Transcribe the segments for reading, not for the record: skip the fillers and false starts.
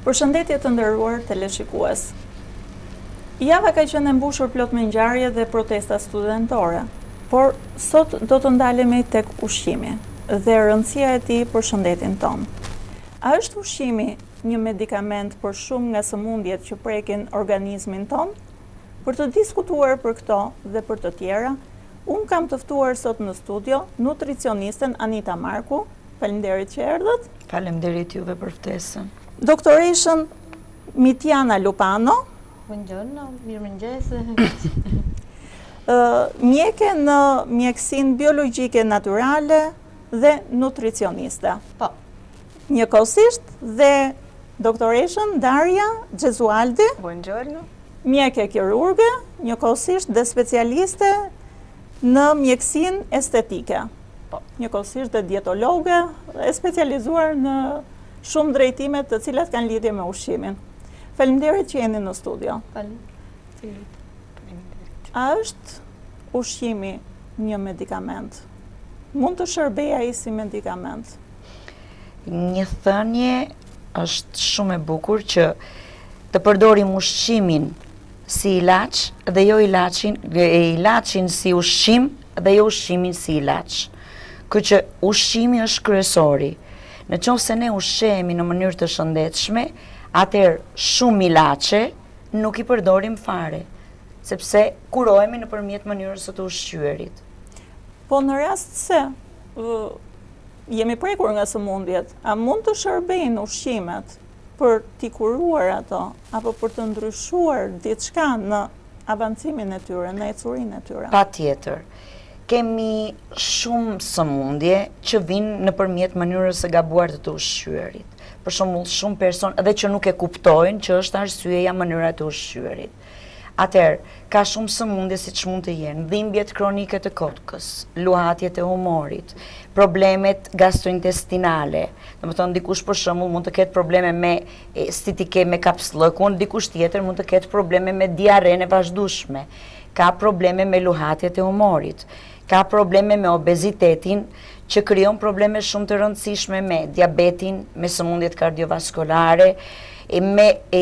Përshëndetje të nderuar teleshikues. Java ka qenë e mbushur plot me ngjarje dhe protesta studentore, por sot do të ndalemi tek ushqimi dhe rëndësia e tij për shëndetin ton. A është ushqimi një medikament për shumë nga sëmundjet që prekin organizmin ton? Për të diskutuar për këto dhe për të tjera, unë kam të ftuar sot në studio nutricionisten Anita Marku. Faleminderit që erdhët. Faleminderit juve për ftesën. Doktoreshën Mitjana Lupano. Buongiorno, mirëmëngjes. Mjeke në mjekësinë biologjike naturale dhe nutricioniste. Po. Njëkohësisht dhe doktoreshën Daria Gjezualdi. Buongiorno. Mjeke kirurge, njëkohësisht dhe specialiste në mjekësinë estetike. Po. Njëkohësisht dhe dietologe, e specializuar në shumë drejtime të cilat kanë lidhje me ushqimin. Faleminderit që jeni në studio. Faleminderit. A është ushqimi një medikament? Mund të shërbejë ai si medikament? Një thënie është shumë e bukur që të përdorim ushqimin si ilaç dhe jo ilaçin si ushqim dhe jo ushqimin si ilaç. Që ushqimi është kryesori. Në qoftë se ne ushqehemi në mënyrë të shëndetshme, atëherë shumë ilaçe nuk i përdorim fare, sepse kurohemi nëpërmjet mënyrës së të ushqyerit. Po në rast se jemi prekur nga sëmundjet, a mund të shërbejnë ushqimet për t'i kuruar ato, apo për të ndryshuar diçka në avancimin e tyre, në ecurinë e tyre? Patjetër. Kemi shumë sëmundje që vinë nëpërmjet mënyrës së gabuar të ushqyerit. Për shembull, shumë person edhe që nuk e kuptojnë që është arsyeja mënyra e ushqyerit. Atëherë, ka shumë sëmundje siç mund të jenë dhimbjet kronike të kotkës, luhatjet e humorit, problemet gastrointestinale. Domethënë dikush për shembull mund të ketë probleme me stitike me kapsllëkun, dikush tjetër mund të ketë probleme me diarrenë e vazhdueshme. Ka probleme me luhatjet e humorit. Ka probleme me obezitetin, që krijon probleme shumë të rëndësishme me diabetin, me sëmundjet kardiovaskulare, me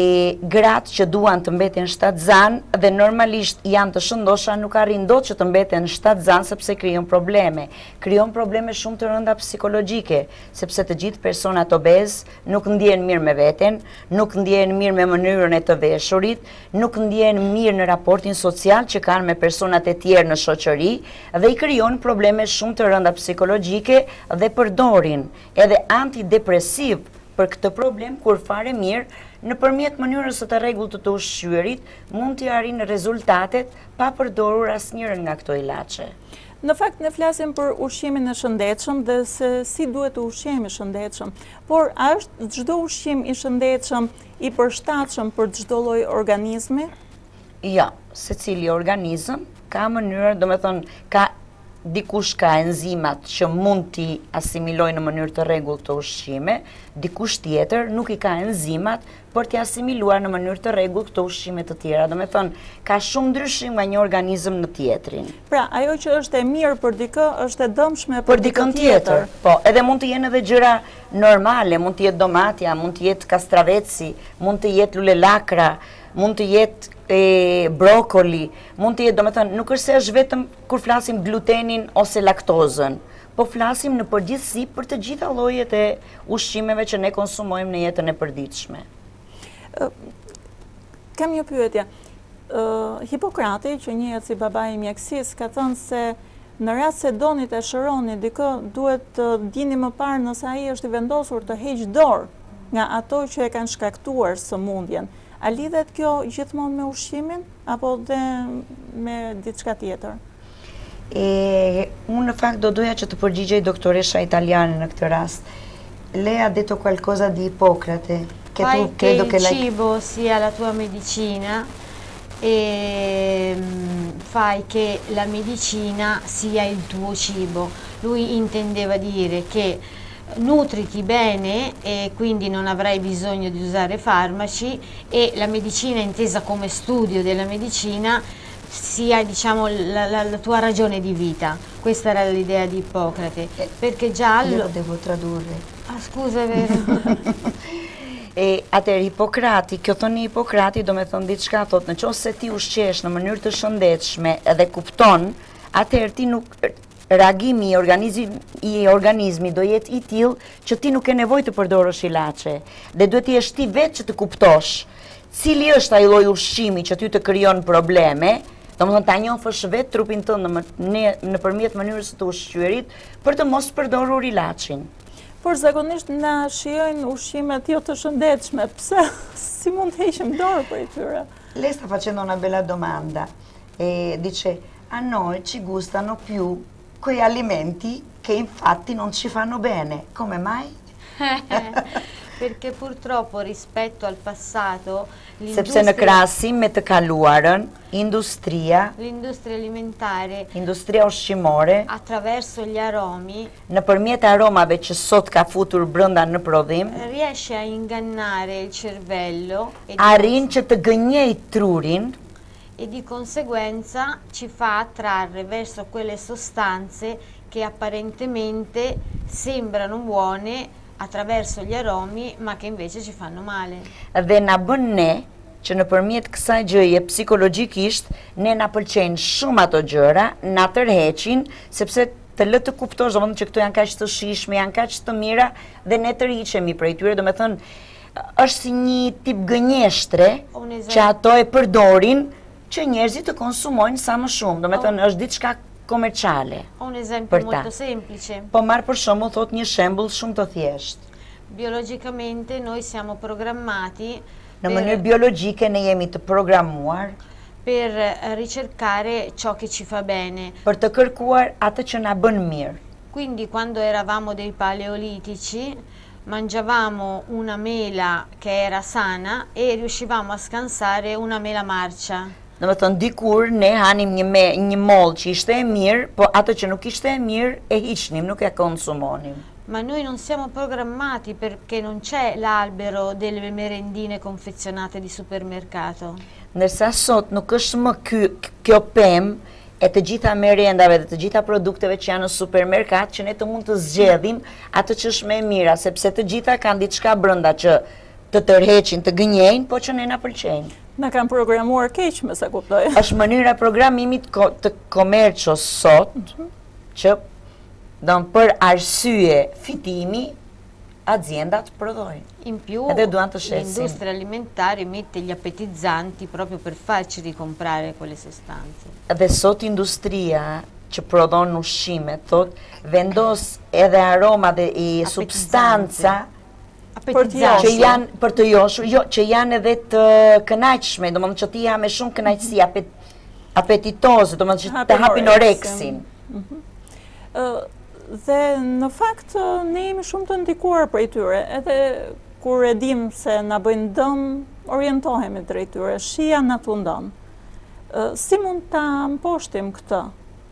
gratë që duan të mbeten shtatzanë dhe normalisht janë të shëndosha, nuk arrin dot që të mbeten shtatzanë sepse krijon probleme. Krijon probleme shumë të rënda psikologjike, sepse të gjithë personat obez nuk ndjehen mirë me veten, nuk ndjehen mirë me mënyrën e të veshurit, nuk ndjehen mirë në raportin social që kanë me personat e tjerë në shoqëri dhe i krijon probleme shumë të rënda psikologjike dhe përdorin edhe antidepresiv për këtë problem, kur fare mirë, nëpërmjet mënyrës së të rregullt të ushqyerit, mund t'i arrijnë rezultatet pa përdorur asnjërin nga këto ilaçe. Në fakt ne flasim për ushqimin e shëndetshëm dhe se si duhet të ushqehemi shëndetshëm, por a është çdo ushqim i shëndetshëm i përshtatshëm për çdo lloj organizmi? Jo, secili organizëm ka mënyrë, domethënë dikush ka enzimat që mund t'i asimilojë në mënyrë të rregullt të ushqime, dikush tjetër nuk i ka enzimat për t'i asimiluar në mënyrë të rregullt këto ushqime të tjera. Domethënë, ka shumë ndryshim nga një organizëm në tjetrin. Pra, ajo që është e mirë për dikë është e dëmshme për dikën tjetër. Po, edhe mund të jenë edhe gjëra normale, mund të jetë domatja, mund të jetë kastraveci, mund të jetë lulelakra, mund të jetë brokoli, mund të jetë, domethënë, nuk është se është vetëm kur flasim glutenin ose laktozën, po flasim në përgjithësi për të gjitha llojet e ushqimeve që ne konsumojmë në jetën e përditshme. Kam një pyetje. Hipokrati, që njihet si babai i mjekësisë, ka thënë se në rast se doni të shëroni dikë, duhet të dini më parë nëse ai është i vendosur të heqë dorë nga ato që e kanë shkaktuar sëmundjen. A lidhet kjo gjithmonë me ushqimin apo dhe me diçka tjetër? Unë në fakt do doja që të përgjigjej doktoresha italiane në këtë rast. Lei ha detto qualcosa di Ippocrate. Fai che il cibo sia la tua medicina e fai che la medicina sia il tuo cibo. Lui intendeva dire che nutriti bene e quindi non avrai bisogno di usare farmaci e la medicina intesa come studio della medicina sia, diciamo, la tua ragione di vita. Questa era l'idea di Ippocrate, perché già io lo devo tradurre. Ah, scusa, è vero. E atëherë Hipokrati, kjo thoni Hipokrati do me thonë diçka, thotë në qoftë se ti ushqesh në mënyrë të shëndetshme edhe kupton, atëherë ti nuk reagimi i organizmi do jetë i tillë që ti nuk ke nevojë të përdorësh ilaçe. Dhe duhet të jesh ti vetë që të kuptosh cili është ai lloj ushqimi që ty të krijon probleme. Domethënë ta njohësh vetë trupin tënd nëpërmjet mënyrës së të ushqyerit për të mos përdorur ilaçin. Por zakonisht na shijojnë ushqimet jo të shëndetshme, pse si mund të heqim dorë për tyre? Lei sta facendo una bella domanda e dice a noi ci gustano più quei alimenti che infatti non ci fanno bene. Come mai? Perché purtroppo rispetto al passato Sepse në krahasim me të kaluarën, l'industria alimentare industria ushqimore attraverso gli aromi nëpërmjet aromave që sot ka futur brenda në prodhim riesce a ingannare il cervello arrin që të gënjej trurin e di conseguenza ci fa attrarre verso quelle sostanze che apparentemente sembrano buone attraverso gli aromi, ma che invece ci fanno male. Dhe na bën ne që nëpërmjet kësaj gjëje psikologjikisht ne na pëlqejnë shumë ato gjëra, na tërheqin sepse të lë të kuptosh domethënë që këto janë kaq të shijshme, janë kaq të mira dhe ne tërhiqemi prej tyre, domethënë është si një tip gënjeshtre që ato e përdorin që njerëzit të konsumojnë sa më shumë, domethënë është diçka komerciale. Un esempio molto semplice. Po marr për shembull thot një shembull shumë të thjeshtë. Biologicamente noi siamo programmati në mënyrë biologjike ne jemi të programuar per ricercare ciò che ci fa bene. Për të kërkuar atë që na bën mirë. Quindi quando eravamo dei paleolitici mangiavamo una mela che era sana e riuscivamo a scansare una mela marcia. Në më thënë, dikur ne hanim një mollë që ishte e mirë, po atë që nuk ishte e mirë e hiqnim, nuk e konsumonim. Ma noi non siamo programmati perché non c'è l'albero delle merendine confezionate di supermercato. Ndërsa sot nuk është më kjo pemë e të gjitha merendave dhe të gjitha produkteve që janë në supermerkat që ne të mund të zgjedhim atë që është më e mira, sepse të gjitha kanë diçka brenda që të tërheqin, të gënjejnë, po që ne na pëlqejnë. Na kanë programuar keq, me sa kuptoj. Është mënyra programimit të komerços sot, që për arsye fitimi, aziendat prodhojnë. In più, l'industria alimentare mette gli appetizzanti proprio per farci ricomprare quelle sostanze. Dhe sot industria që prodhon ushqime, thot, vendos edhe aroma dhe i substanca që janë për të joshur, jo, që janë edhe të kënaqshme, domethënë që ti ha me shumë kënaqësi, apetitoze, domethënë që të hapin oreksin. Dhe në fakt ne jemi shumë të ndikuar prej tyre, edhe kur e dim se na bëjnë dëm, orientohemi drejt tyre, shija na tundon. Si mund ta mposhtim këtë?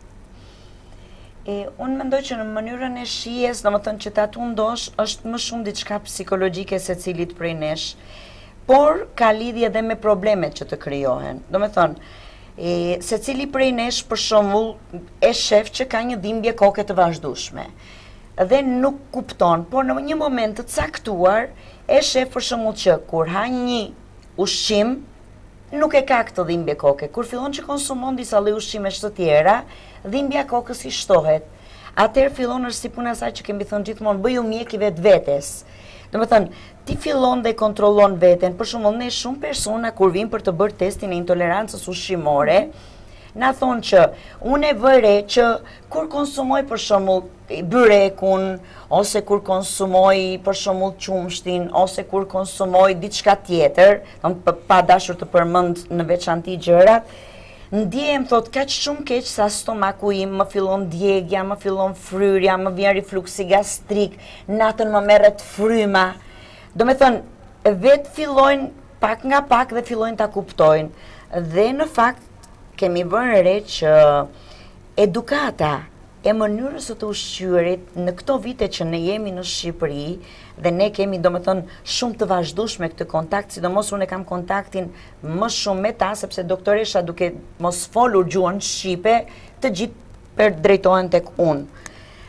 Unë mendoj që në mënyrën e shijes, domethënë që ta tundosh, është më shumë diçka psikologjike secilit prej nesh, por ka lidhje edhe me problemet që të krijohen. Domethënë, secili prej nesh për shembull e shef që ka një dhimbje koke të vazhdueshme dhe nuk kupton, por në një moment të caktuar e shef për shembull që kur ha një ushqim nuk e ka këtë dhimbje koke. Kur fillon që konsumon disa lloj ushqimesh të tjera, dhimbja kokës i shtohet. Atëherë fillon është si puna saj që kemi thënë gjithmonë, bëju mjek i vetvetes. Domethënë, ti fillon dhe kontrollon veten. Për shembull, ne shumë persona kur vinë për të bërë testin e intolerancës ushqimore, na thonë që unë e vëre që kur konsumoj për shembull byrekun, ose kur konsumoj për shembull qumshtin, ose kur konsumoj diçka tjetër, pa dashur të përmend në veçanti gjërat, ndjehem thot kaq shumë keq sa stomaku im, më fillon djegja, më fillon fryrja, më vjen refluksi gastrik, natën më merret fryma. Domethënë, vetë fillojnë pak nga pak dhe fillojnë ta kuptojnë. Dhe në fakt kemi vënë re që edukata e mënyrës së të ushqyerit në këto vite që ne jemi në Shqipëri dhe ne kemi domethënë shumë të vazhdueshme këtë kontakt, sidomos unë kam kontaktin më shumë me ta sepse doktoresha duke mos folur gjuhën shqipe, të gjithë drejtohen tek unë.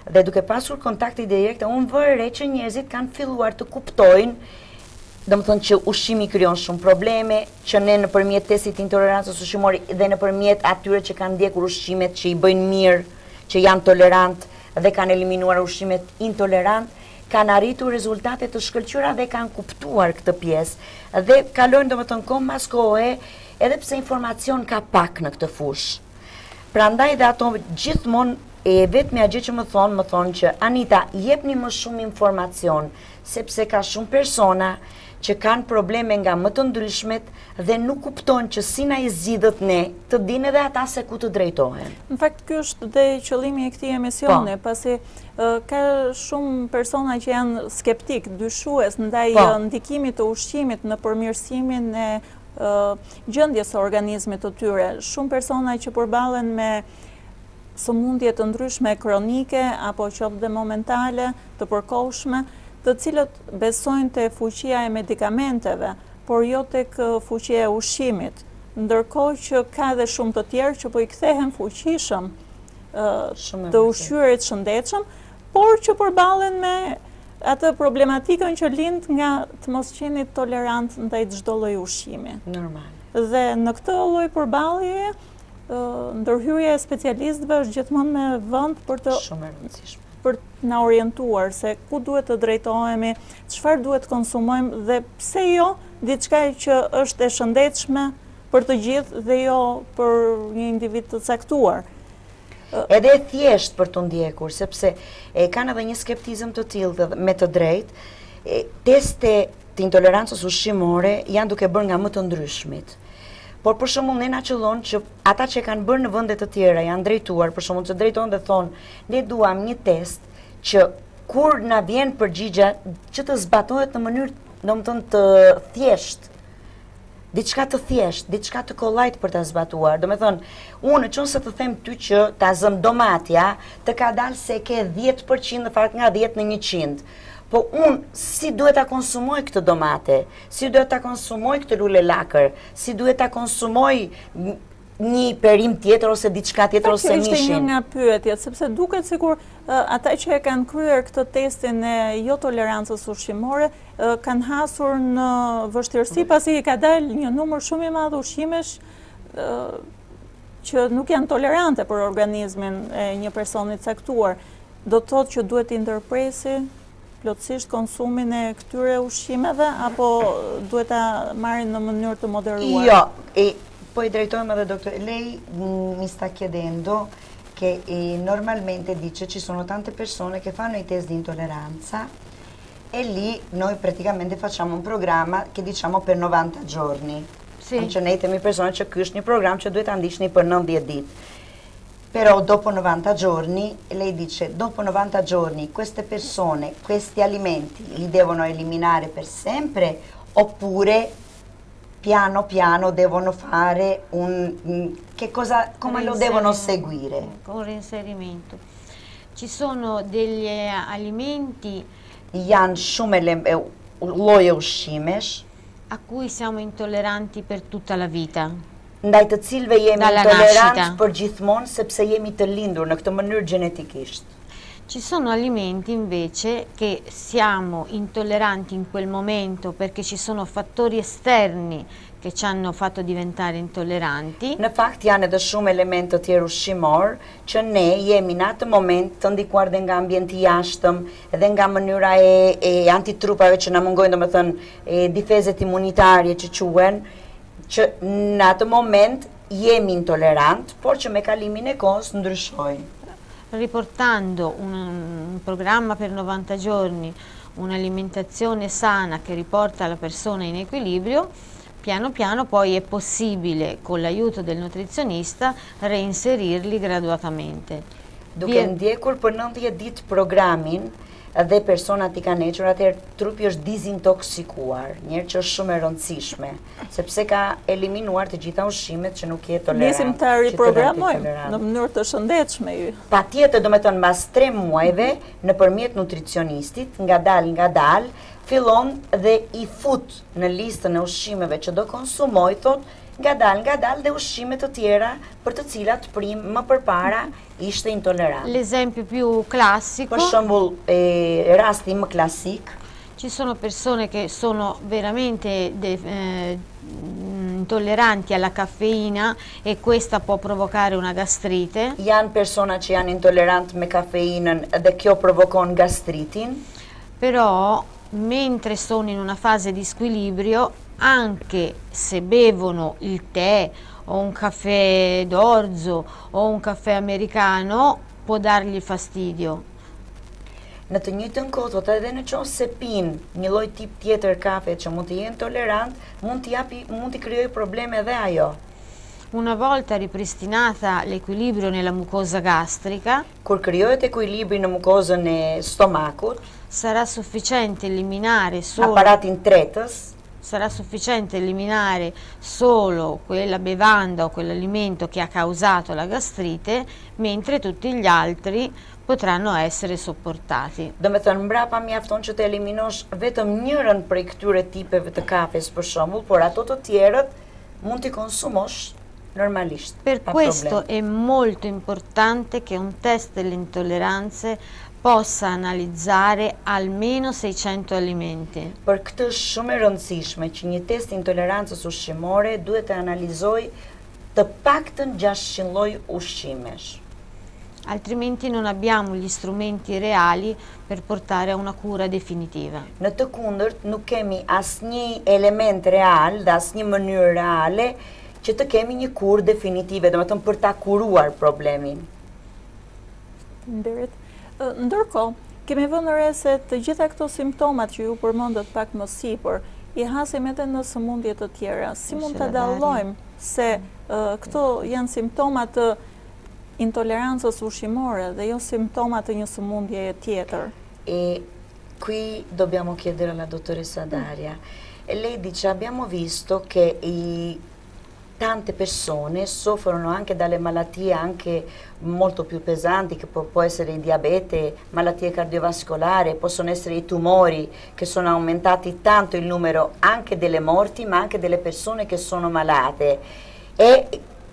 Dhe duke pasur kontakte direkte, unë vëre që njerëzit kanë filluar të kuptojnë, do më thonë që ushqimi kryon shumë probleme, që ne nëpërmjet testit intolerancës ushqimore dhe nëpërmjet atyre që kanë ndjekur ushqimet që i bëjnë mirë, që janë tolerant dhe kanë eliminuar ushqimet intolerant, kanë arritur rezultate të shkëlqyera dhe kanë kuptuar këtë pjesë dhe kalojnë do më thonë kohë mas kohe, edhe pse informacion ka pak në këtë fushë. Prandaj dhe ato gjithmonë e vetmja gjë që më thonë që Anita, jepni më shumë informacion, sepse ka shumë persona që kanë probleme nga më të ndryshmet dhe nuk kuptojnë që si na i zgjidhet ne, të dinë edhe ata se ku të drejtohen. Në fakt, ky është dhe qëllimi i këtij emisioni, pasi ka shumë persona që janë skeptik, dyshues ndaj ndikimit të ushqimit në përmirësimin e gjendjes së organizmit të tyre. Shumë persona që përballen me sëmundje të ndryshme kronike apo qoftë dhe momentale, të përkohshme, të cilët besojnë te fuqia e medikamenteve, por jo tek fuqia e ushqimit. Ndërkohë që ka dhe shumë të tjerë që po i kthehen fuqishëm të ushqyerit shëndetshëm, por që përballen me atë problematikën që lind nga të mos qenit tolerant ndaj çdo lloji ushqimi. Normal. Dhe në këtë lloj përballjeje, ndërhyrja e specialistëve është gjithmonë me vend për të shumë e rëndësishme, për na orientuar se ku duhet të drejtohemi, çfarë duhet të konsumojmë dhe pse jo diçka që është e shëndetshme për të gjithë dhe jo për një individ të caktuar. Edhe e thjesht për të ndjekur, sepse kanë edhe një skeptizëm të tillë me të drejtë. Teste të intolerancës ushqimore janë duke bërë nga më të ndryshmit. Por për shembull ne na qëllon që ata që kanë bërë në vende të tjera janë drejtuar, për shembull që drejtojnë dhe thonë, ne duam një test që kur na vjen përgjigja që të zbatohet në mënyrë, domethënë të thjeshtë. Diçka të thjeshtë, diçka të kollajt për ta zbatuar. Domethënë, unë nëse të them ty që ta zëm domatja, të ka dalë se ke 10% në fakt nga 10 në 100. Po unë si duhet ta konsumoj këtë domate, si duhet ta konsumoj këtë lule lakër, si duhet ta konsumoj një perim tjetër ose diçka tjetër ose mishin. Kjo ishte një nga pyetjet, sepse duket sikur ata që e kanë kryer këtë testin e jo tolerancës ushqimore kanë hasur në vështirësi pasi i ka dalë një numër shumë i madh ushqimesh që nuk janë tolerante për organizmin e një personi caktuar. Do të thotë që duhet i ndërpresi plotësisht konsumin e këtyre ushqimeve apo duhet ta marrin në mënyrë të moderuar? Jo, poi drejtojmë edhe doktor. Lei mi sta chiedendo che normalmente dice ci sono tante persone che fanno i test di intolleranza e lì noi praticamente facciamo un programma che diciamo per 90 giorni. Sì. Që ne themi persone që ky është një program që duhet ta ndiqni për 90 ditë. Però dopo 90 giorni, lei dice, dopo 90 giorni queste persone, questi alimenti li devono eliminare per sempre oppure piano piano devono fare come lo devono seguire? Con reinserimento. Ci sono degli alimenti janë shumë lloje ushqimesh a cui siamo intolleranti per tutta la vita. Ndaj të cilëve jemi intolerant për gjithmonë sepse jemi të lindur në këtë mënyrë genetikisht. Ci sono alimenti invece che siamo intolleranti in quel momento perché ci sono fattori esterni che ci hanno fatto diventare intolleranti. Në fakt janë edhe shumë elementë të tjerë ushqimor që ne jemi në atë moment të ndikuar dhe nga ambienti jashtëm dhe nga mënyra e antitrupave që na mungojnë, domethënë difezet imunitarje që quhen, që në atë moment jemi intolerant, por që me kalimin e kohës ndryshojnë. Riportando un programma per 90 giorni, un'alimentazione sana che riporta la persona in equilibrio, piano piano poi è possibile, con l'aiuto del nutrizionista, reinserirli graduatamente. Duke ndjekur për 90 ditë programin, dhe personat I kanë hequr, atëherë trupi është dizintoksikuar, njërë që është shumë e rëndësishme, sepse ka eliminuar të gjitha ushqimet që nuk jetë tolerant. Nisim të riprogramojmë në mënyrë të shëndetshme. Patjetër, domethënë mbas 3 muajve, nëpërmjet nutricionistit, nga dal, fillon dhe I fut në listën e ushqimeve që do konsumoj, thot, ngadalë dhe ushqime të tjera për të cilat më përpara ishte intolerant. L'esempio più classico. Per shembull, rasti më klasik. Ci sono persone che sono veramente intolleranti alla caffeina e questa può provocare una gastrite. Janë persona që janë intolerant me kafeinën dhe kjo provokon gastritin. Però mentre sono in una fase di squilibrio, anche se bevono il tè o un caffè d'orzo o un caffè americano, può dargli fastidio. Në të njëjtën kohë, edhe në qoftë se pinë një lloj tip tjetër kafe që mund të jenë tolerant, mund t'i krijojë probleme edhe ajo. Una volta ripristinata l'equilibrio nella mucosa gastrica, kur krijohet ekuilibri në mukozën e stomakut, sarà sufficiente eliminare solo aparatin tretës, sarà sufficiente eliminare solo quella bevanda o quell'alimento che ha causato la gastrite, mentre tutti gli altri potranno essere sopportati. Do me thënë, mbrapa mjafton që të eliminosh vetëm njërën prej këtyre tipeve të kafes për shembull, por ato të tjerët mund t'i konsumosh normalisht. Per questo è molto importante che un test delle intolleranze possa analizzare almeno 600 alimenti. Për këtë është shumë e rëndësishme që një test intolerancës ushqimore duhet të analizojë të paktën 600 lloj ushqimesh. Altrimenti non abbiamo gli strumenti reali per portare a una cura definitiva. Në të kundërt, nuk kemi asnjë element real dhe asnjë mënyrë reale që të kemi një kurë definitive, domethënë për ta kuruar problemin. Nderit. Ndërkohë, kemi vënë re se të gjitha këto simptomat që ju përmendët pak më sipër, i hasim edhe në sëmundje të tjera. Si mund të dallojmë se këto janë simptomat të intolerancës ushqimore dhe jo simptomat të një sëmundjeje tjetër? E qui dobbiamo chiedere alla dottoressa Daria. Lei dice, abbiamo visto che tante persone soffrono anche dalle malattie anche molto più pesanti, che può essere il diabete, malattie cardiovascolari, possono essere i tumori, che sono aumentati tanto il numero anche delle morti, ma anche delle persone che sono malate. E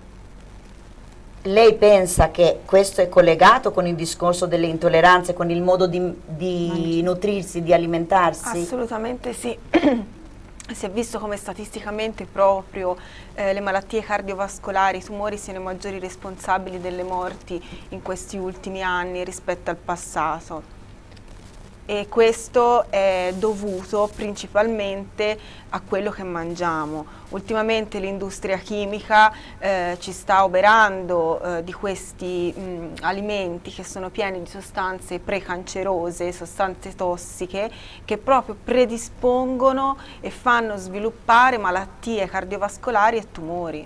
lei pensa che questo è collegato con il discorso delle intolleranze, con il modo di nutrirsi, di alimentarsi? Assolutamente sì. Si è visto come statisticamente proprio le malattie cardiovascolari, i tumori siano i maggiori responsabili delle morti in questi ultimi anni rispetto al passato. E questo è dovuto principalmente a quello che mangiamo. Ultimamente l'industria chimica ci sta oberando di questi alimenti che sono pieni di sostanze precancerose, sostanze tossiche, che proprio predispongono e fanno sviluppare malattie cardiovascolari e tumori.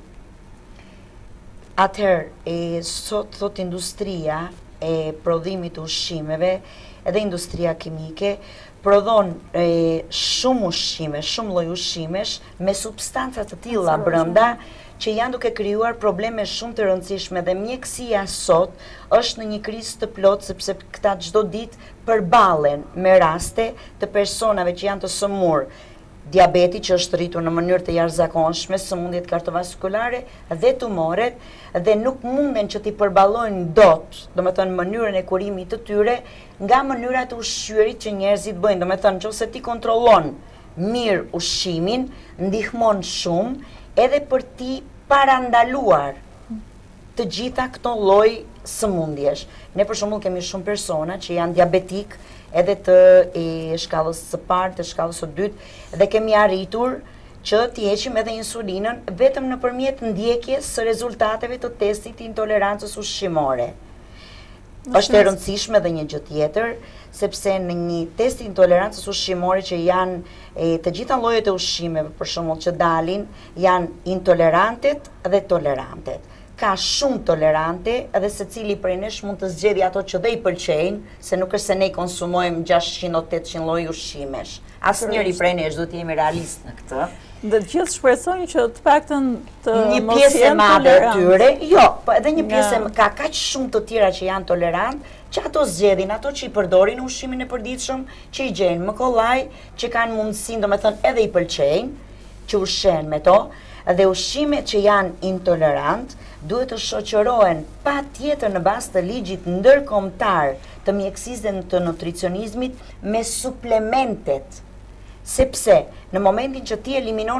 Atëherë, sot industria e prodhimit të ushqimeve edhe industria kimike prodhon shumë ushqime, shumë lloj ushqimesh me substanca të tilla brenda që janë duke krijuar probleme shumë të rëndësishme dhe mjekësia sot është në një krizë të plotë sepse këta çdo ditë përballen me raste të personave që janë të sëmur. Diabeti që është rritur në mënyrë të jashtëzakonshme, sëmundjet kardiovaskulare dhe tumoret dhe nuk munden që t'i përballojnë dot, domethënë mënyrën e kurimit të tyre nga mënyrat e ushqyerit që njerëzit bëjnë. Domethënë nëse ti kontrollon mirë ushqimin, ndihmon shumë edhe për ti parandaluar të gjitha këto lloj sëmundjesh. Ne për shembull kemi shumë persona që janë diabetik edhe të shkallës së parë, të shkallës së dytë, dhe kemi arritur që t'i heqim edhe insulinën vetëm nëpërmjet ndjekjes së rezultateve të testit të intolerancës ushqimore. Është e rëndësishme dhe një gjë tjetër, sepse në një test intolerancës ushqimore që janë të gjitha llojet e ushqimeve, për shembull që dalin, janë intolerantet dhe tolerantet. Ka shumë tolerante edhe secili prej nesh mund të zgjedhë ato që dhe i pëlqejnë, se nuk është se ne konsumojmë 600-800 lloj ushqimesh. Asnjëri prej nesh, duhet të jemi realist në këtë. Dhe të gjithë shpresojnë që të paktën të një pjesë e madhe e tyre, jo, po edhe një pjesë ka kaq shumë të tjera që janë tolerant, që ato zgjedhin, ato që i përdorin ushqimin e përditshëm, që i gjejnë më kollaj, që kanë mundësinë, domethënë edhe i pëlqejnë, që ushqen me to, Dhe ushqime që janë intolerant duhet të shoqërohen pa tjetër në bazë të ligjit ndërkombëtar të mjekësisë dhe të nutricionizmit me suplementet. Sepse në momentin që ti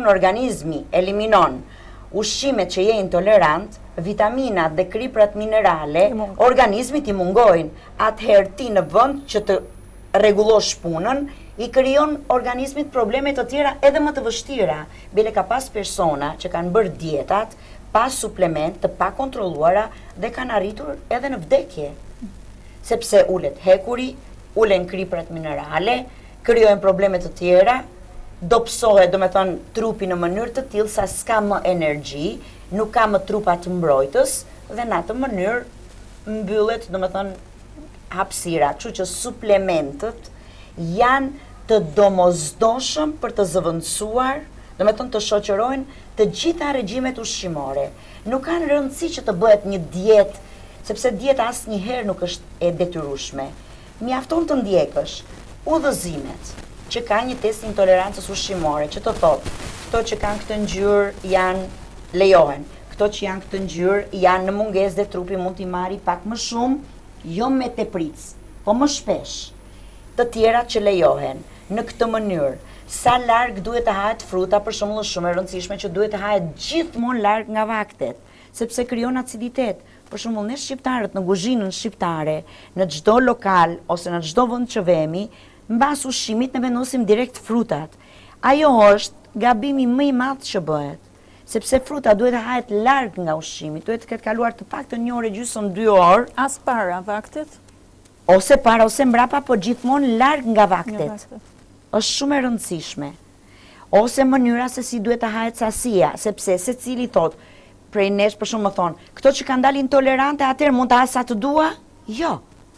eliminon ushqimet që je intolerant, vitaminat dhe kriprat minerale, organizmit i mungojnë. Atëherë ti në vend që të rregullosh punën, i krijon organizmit probleme të tjera edhe më të vështira. Bile ka pas persona që kanë bërë dietat pa suplement, të pa kontrolluara dhe kanë arritur edhe në vdekje. Sepse ulet hekuri, ulen kriprat minerale, krijojnë probleme të tjera, dobësohet, do me thonë, trupi në mënyrë të tillë sa s'ka më energji, nuk ka më trupa të mbrojtës dhe në atë mënyrë mbyllet, do me thonë, hapësira. Kështu që suplementët janë të domosdoshëm për të zëvendësuar, do me thonë të shoqërojnë të gjitha regjimet ushqimore. Nuk kanë rëndësi që të bëhet një dietë, sepse dieta asnjëherë nuk është e detyrueshme. Mjafton të ndjekësh udhëzimet që ka një test intolerancës ushqimore, që të thotë, këto që kanë këtë ngjyrë janë lejohen, këto që janë këtë ngjyrë janë në mungesë dhe trupi mund t'i marrë pak më shumë, jo me tepric, po më shpesh. Të tjera që lejohen në këtë mënyrë, sa larg duhet të hahet fruta, për shembull, është shumë e rëndësishme që duhet të hahet gjithmonë larg nga vaktet, sepse krijon aciditet. Për shembull, ne shqiptarët në kuzhinën shqiptare, në çdo lokal ose në çdo vend që vemi, mbas ushqimit ne vendosim direkt frutat. Ajo është gabimi më i madh që bëhet, sepse fruta duhet të hahet larg nga ushqimi, duhet të ketë kaluar të paktën 1 orë gjysmë 2 orë, as para vaktit, ose para ose mbrapa, po gjithmonë larg nga vaktet. Është shumë e rëndësishme. Ose mënyra se si duhet të hahet sasia, sepse secili thotë, prej nesh për shumë më thonë, këto që kanë dalë intolerante, atëherë mund të hash sa të dua? Jo.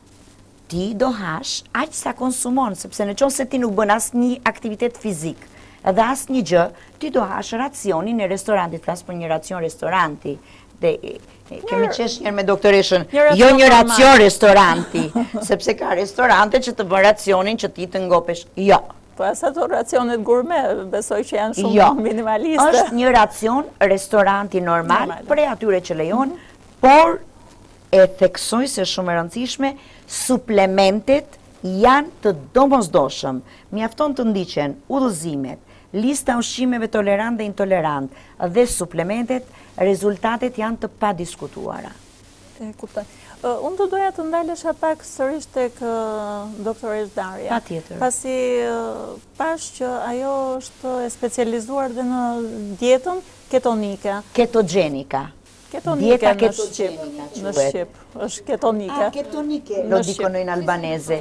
Ti do hash aq sa konsumon, sepse në qoftë se ti nuk bën asnjë aktivitet fizik, edhe asnjë gjë, ti do hash racionin e restorantit, flas për një racion restoranti. Dhe kemi qesh njërë me doktoreshën, jo një racion restoranti, sepse ka restorante që të bën racionin që ti të ngopesh. Jo. Po asa to racionet gourmet, besoj që janë shumë minimaliste. Është një racion restoranti normal, prej atyre që lejon, por e theksoj se shumë e rëndësishme, suplementet janë të domosdoshëm. Mjafton të ndiqen udhëzimet, lista ushqimeve tolerant dhe intolerant dhe suplementet, rezultatet janë të padiskutuara. Kuptoj. Unë të doja të ndalesha pak sërish tek doktoresh Darja. Pa tjetër. Pasi pash që ajo është e specializuar dhe në dietën ketonike. Ketogenika. Dieta ketogenika në Shqip. Është ketonike. Ketonike. Lo dicono in albanese.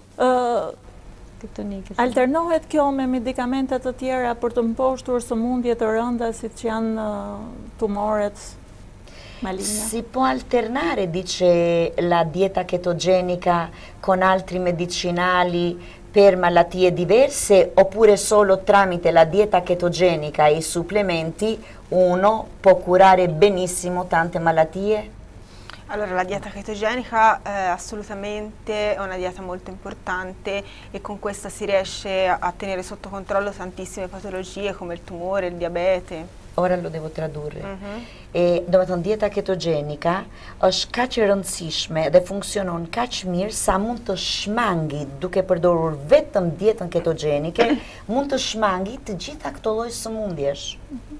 Alternohet kjo me medikamentet të tjera për të mposhtur sëmundje të rënda si që janë tumoret maligna? Si può alternare, dice la dieta chetogenica, con altri medicinali per malattie diverse, oppure solo tramite la dieta chetogenica e i supplementi uno può curare benissimo tante malattie? Allora, la dieta chetogenica assolutamente è una dieta molto importante e con questa si riesce a tenere sotto controllo tantissime patologie come il tumore, il diabete. Ora lo devo tradurre. E do të thonë dieta ketogenika është kaq e rëndësishme dhe funksionon kaq mirë sa mund të shmangi, duke përdorur vetëm dietën ketogenike, mund të shmangi të gjitha këto lloj sëmundjesh.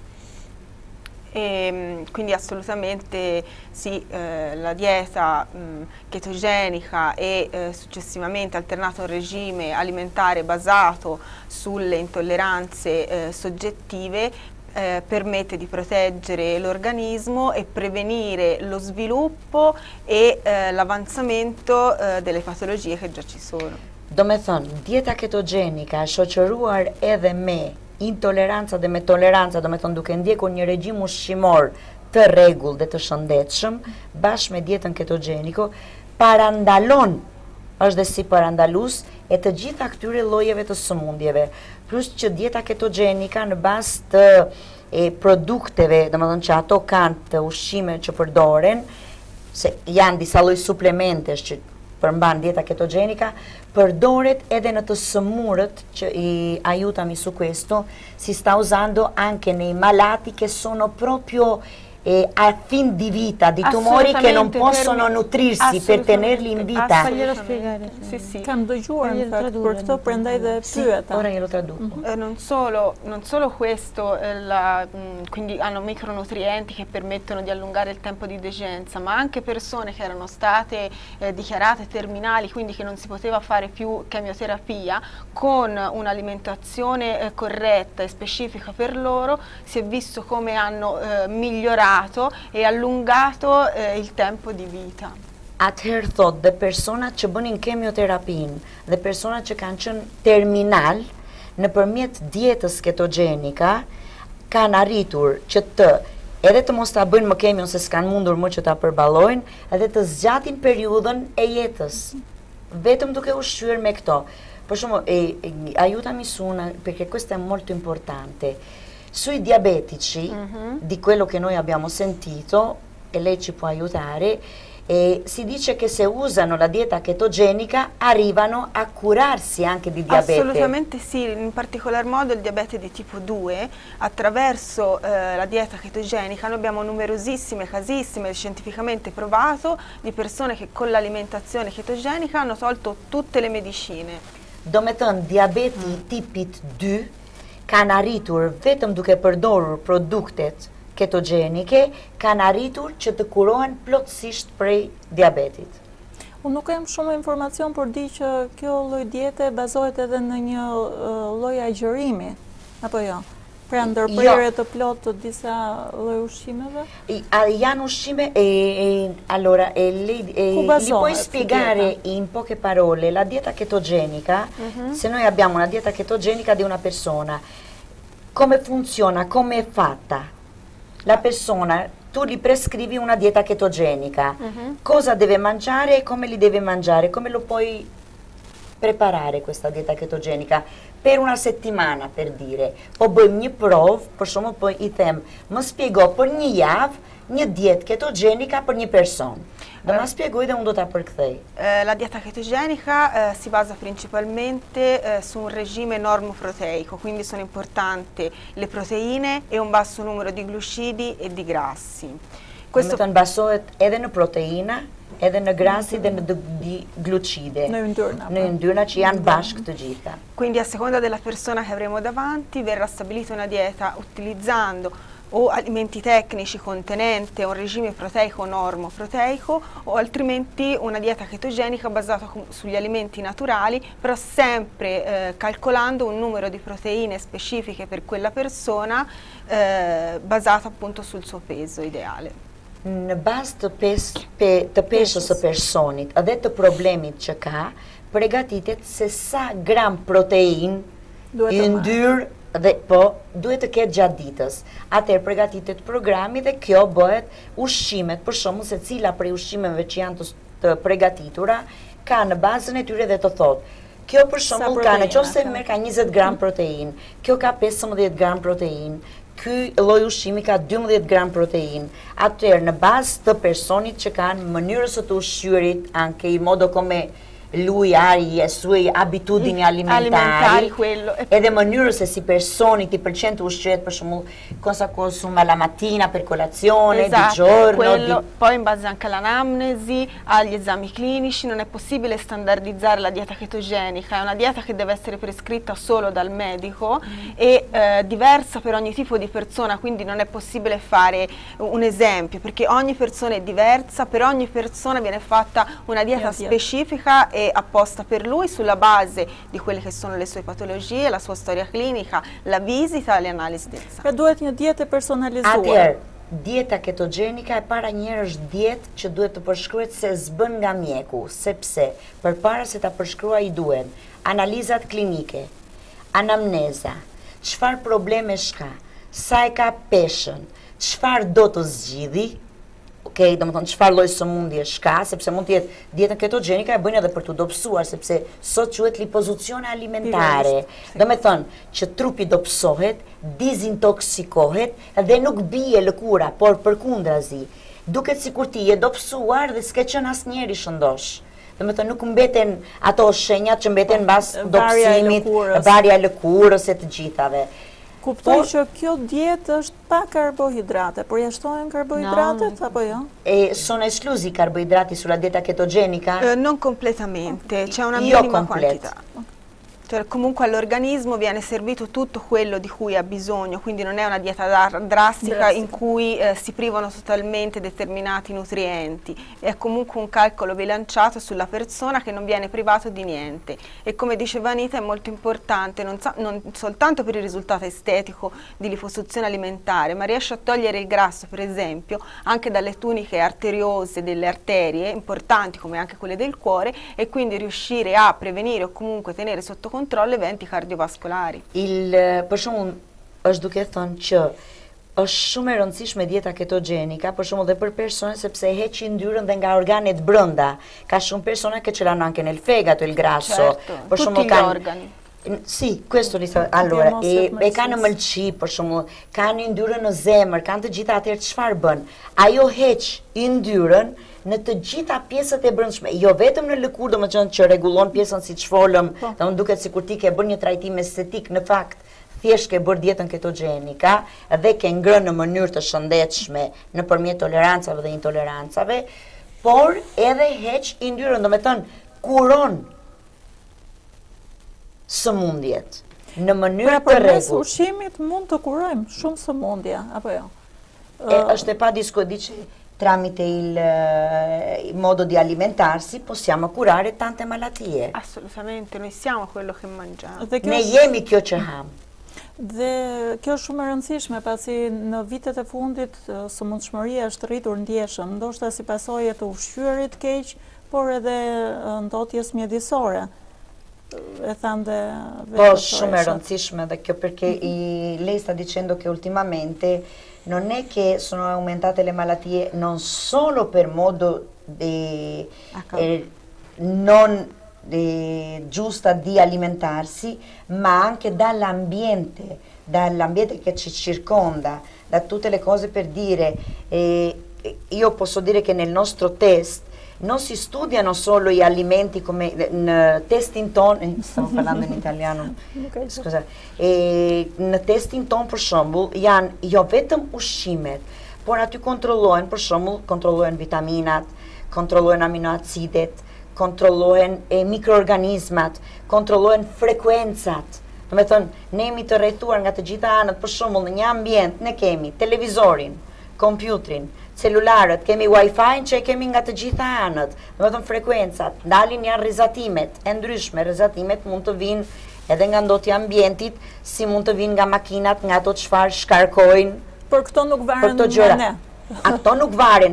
Quindi assolutamente sì, la dieta chetogenica e successivamente alternato a un regime alimentare basato sulle intolleranze soggettive permette di proteggere l'organismo e prevenire lo sviluppo e l'avanzamento delle patologie che già ci sono. Do me thënë, dieta ketogenika shoqëruar edhe me intolerancia dhe me toleranca, do me thonë duke ndjekur një regjim ushqimor të rregull dhe të shëndetshëm, bashkë me dietën ketogeniko, parandalon, është dhe si parandalus, e të gjitha këtyre llojeve të sëmundjeve. Plus që dieta ketogenika në bazë të produkteve, do me thonë që ato kanë të ushqime që përdoren, se janë disa lloj suplementesh që përmban dieta ketogenica, përdoret edhe në të sëmurët, që i aiutami su questo, si sta usando anche nei malati che sono proprio a fin di vita, di tumori che non possono nutrirsi per tenerli in vita. Faglielo spiegare. Sì. Kam dëgjuar në fakt për këto, prandaj dhe pyeta. Ora glielo traduco. Non solo questo, quindi hanno micronutrienti che permettono di allungare il tempo di degenza, ma anche persone che erano state dichiarate terminali, quindi che non si poteva fare più chemioterapia, con un'alimentazione corretta e specifica per loro, si è visto come hanno migliorato e allungato il tempo di vita. Atëherë thot, dhe persona që bënin kemioterapin, dhe persona që kanë qenë terminal, në përmjet dietës ketogenika, kanë arritur që edhe të mos ta bëjnë më kemion se s'kanë mundur më që ta përballojnë, edhe të zgjatin periudhën e jetës, vetëm duke ushqyer me këto. Per esempio, aiutami su una, perché questo è molto importante. Sui diabetici, di quello che noi abbiamo sentito, e lei ci può aiutare, si dice che se usano la dieta chetogenica arrivano a curarsi anche di diabete. Assolutamente sì, in particolar modo il diabete di tipo 2, attraverso la dieta chetogenica noi abbiamo numerosissime casissime, scientificamente provato, di persone che con l'alimentazione chetogenica hanno tolto tutte le medicine. Do me thënë, diabeti tipit 2 kanë arritur vetëm duke përdorur produktet ketogenike, kanë arritur që të kurohen plotësisht prej diabetit. Unë nuk kam shumë informacion, por di që kjo lloj diete bazohet edhe në një lloj agjërimi, apo jo? Pra ndërprerje të plot të disa lloj ushqimeve? Janë ushqime allora, li puoi spiegare in poche parole la dieta chetogenica, se noi abbiamo una dieta chetogenica di una persona, come funziona, come è fatta? La persona, tu gli prescrivi una dieta chetogenica, cosa deve mangiare e come li deve mangiare, come lo puoi preparare questa dieta chetogenica? Per una settimana, per dire, po bëjmë një provë, për shumë po I them, më spiego për një javë një dietë ketogenica per një person. Do ma spiegoj dhe unë do ta përkthej. La dieta chetogenica si basa principalmente su un regime normoproteico, quindi sono importanti le proteine e un basso numero di glucidi e di grassi. Questo të basohet edhe në proteina, edhe në grassi dhe në glucide, në yndyrna që janë bashkë të gjitha. Quindi a seconda della persona che avremo davanti verrà stabilita una dieta utilizzando o alimenti tecnici contenente un regime proteico normoproteico o altrimenti una dieta chetogenica basata sugli alimenti naturali, però sempre calcolando un numero di proteine specifiche per quella persona basata appunto sul suo peso ideale. Në bazë të peshës së personit edhe të problemit që ka, përgatitet se sa gram protein yndyrë dhe duhet të ketë gjatë ditës. Atëherë përgatitet programi dhe kjo bëhet ushqimet, për shembull se cila prej ushqimeve që janë të përgatitura ka në bazën e tyre dhe të thotë kjo për shembull ka nëse merr ka 20 gram protein, kjo ka 15 gram protein, ky lloj ushqimi ka 12 gram protein. Atëherë në bazë të personit që kanë mënyrës së të ushqyerit, anche il modo come lui ha le sue abitudini alimentari, ed è mënyrës se si personi ti pëlqen të ushqyet, per shembull, cosa consuma la mattina per colazione, di giorno. Poi in base anche all'anamnesi, agli esami clinici, non è possibile standardizzare la dieta chetogenica, è una dieta che deve essere prescritta solo dal medico e diversa per ogni tipo di persona, quindi non è possibile fare un esempio, perché ogni persona è diversa, per ogni persona viene fatta una dieta specifica e apposta per lui sulla base di quelle che sono le sue patologie, la sua storia clinica, la visita e le analisi del sangue. Pra duhet një dietë personalizuar. Atëherë, dieta ketogenika e para njëherë është dietë që duhet të përshkruhet se s'bën nga mjeku, sepse përpara se ta përshkruaj duhen analizat klinike, anamneza, çfarë probleme ka, sa e ka peshën, çfarë do të zgjidhi, do më thonë çfarë lloj sëmundje shka, sepse mund të jetë dietën ketogenika e bëjnë edhe për të dobësuar, sepse sot quhet liposucione alimentare. Do me thonë që trupi dobësohet, dizintoksikohet dhe nuk bie lëkura, por përkundrazi, duket sikur ti je dobësuar dhe s'ke qenë asnjëri shëndosh. Do me thënë nuk mbeten ato shenjat që mbeten mbas varja e dobësimit, lëkurës. varja e lëkurës e të gjithave. Kuptoj që kjo dietë është pa karbohidrate, përjashtohen karbohidratet apo jo? Sono esclusi i carboidrati sulla dieta chetogenica? Non completamente, c'è una Io minima completo. quantità. Cioè, comunque all'organismo viene servito tutto quello di cui ha bisogno, quindi non è una dieta drastica in cui si privano totalmente determinati nutrienti, è comunque un calcolo bilanciato sulla persona che non viene privato di niente e come diceva Anita è molto importante non soltanto per il risultato estetico di liposuzione alimentare, ma riesce a togliere il grasso per esempio anche dalle tuniche arteriose delle arterie importanti come anche quelle del cuore e quindi riuscire a prevenire o comunque tenere sotto controllo eventi cardiovascolari. Për shembull, është duke thënë që është shumë e rëndësishme dieta ketogenika, për shembull dhe për persone sepse heqi yndyrën dhe nga organet brenda. Ka shumë persone che ce l'hanno anche nel fegato il grasso. Certo, per tutti gli organi. Sì, questo allora, e kanë mëlçi, për shembull, kanë yndyrën në zemër, kanë të gjitha atëherë çfarë bën? Ajo heq yndyrën në të gjitha pjesët e brendshme, jo vetëm në lëkurë, domethënë që rregullon pjesën siç folëm, domethënë duket sikur ti ke bërë një trajtim estetik, në fakt thjesht ke bërë dietën ketogenika dhe ke ngrënë në mënyrë të shëndetshme nëpërmjet tolerancave dhe intolerancave, por edhe heq yndyrën, domethënë kuron sëmundjet në mënyrë të Përmes rregullt. ushqimit mund të kurojmë shumë sëmundje, apo jo? Është e pa dice tramite il modo di alimentarsi possiamo curare tante malattie. Assolutamente, noi siamo quello che mangiamo. Ne jemi kjo që ham. Dhe kjo është shumë e rëndësishme, pasi në vitet e fundit sëmundshmëria është rritur ndjeshëm, ndoshta si pasojë të ushqyerit keq, por edhe ndotjes mjedisore. E thanë dhe Po, shumë e rëndësishme dhe kjo perché lei sta dicendo che ultimamente non è che sono aumentate le malattie non solo per modo non giusta di alimentarsi, ma anche dall'ambiente che ci circonda, da tutte le cose per dire. Io posso dire che nel nostro test non si studiano solo gli alimenti come testin ton, stavo parlando in italiano, scusa, në testin ton për shembull janë jo vetëm ushqimet, por aty kontrollohen për shembull, kontrollohen vitaminat, kontrollohen aminoacidet, kontrollohen mikroorganizmat, kontrollohen frekuencat. Do me thënë, ne jemi të rrethuar nga të gjitha anët, për shembull në një ambient ne kemi televizorin, kompjuterin, celularët, kemi wifi që kemi nga të gjitha anët, do me thënë frekuencat, dalin janë rrezatimet e ndryshme, rrezatimet mund të vinë edhe nga ndotja ambientit, si mund të vinë nga makinat, nga ato çfarë shkarkojnë. Por këto nuk varen nga ne. Ato nuk varen,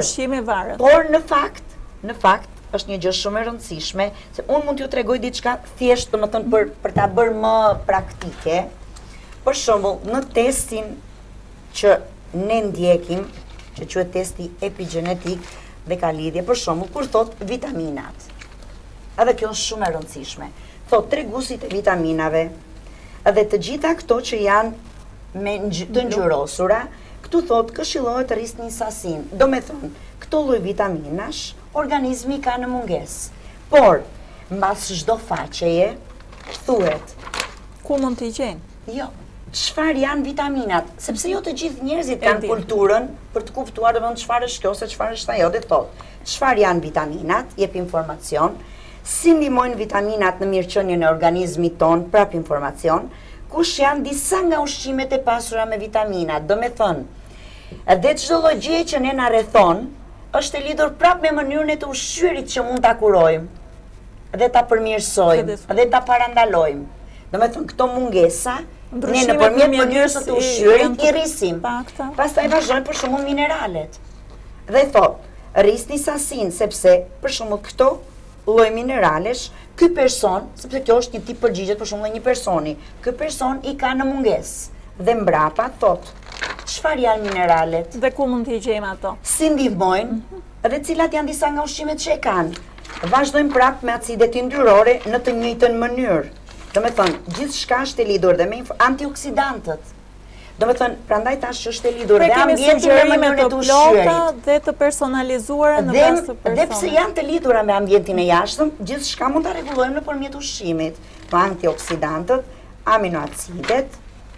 por në fakt, është një gjë shumë e rëndësishme, se unë mund t'ju tregoj diçka thjesht, domethënë për ta bërë më praktike. Për shembull, në testin që ne ndjekim, që quhet testi epigenetik dhe ka lidhje, për shembull, kur thot vitaminat. Edhe kjo është shumë e rëndësishme. Thot treguesit e vitaminave, edhe të gjitha këto që janë të ngjyrosura, këtu thot këshillohet rrisni sasin. Do me thonë, këto lloj vitaminash, organizmi ka në mungesë. Por, mbas çdo faqeje, thuhet. Ku mund t'i gjejnë? Jo, çfarë janë vitaminat? Sepse jo të gjithë njerëzit kanë kulturën për të kuptuar domosdoshmë çfarë është kjo, se çfarë është ajo, dhe thot. Çfarë janë vitaminat? Jep informacion. Si ndihmojnë vitaminat në mirëqenien e organizmit ton, prap informacion. Kush janë disa nga ushqimet e pasura me vitamina, do me thënë, edhe çdo lloj gjëje që ne na rrethon, është e lidhur prap me mënyrën e të ushqyerit që mund ta kurojmë, dhe ta përmirësojmë, dhe ta parandalojmë. Do me thënë, këto mungesa, ne nëpërmjet mënyrës së të ushqyerit i rrisim. Pastaj vazhdojnë për shembull mineralet. Dhe thot, rrisni sasin, sepse për shembull këto lloj mineralesh, ky person, sepse kjo është një tip përgjigjet për shembull një personi, ky person i ka në mungesë. Dhe mbrapa thot, çfarë janë mineralet? Dhe ku mund t'i gjejmë ato? Si ndihmojnë? Dhe cilat janë disa nga ushqimet që e kanë? Vazhdojmë prapë me acidet yndyrore në të njëjtën mënyrë. Do me thënë, gjithçka është e lidhur dhe me antioksidantët. Do me thënë, prandaj tash që është e lidhur dhe kemi ambientin me sugjerime mënyrën të e të plota ushqyerit. dhe të personalizuara në Dhe bazë të pse personit. janë të lidhura me ambientin e jashtëm, gjithçka mund ta rregullojmë nëpërmjet ushqimit. Pa antioksidantët, aminoacidet,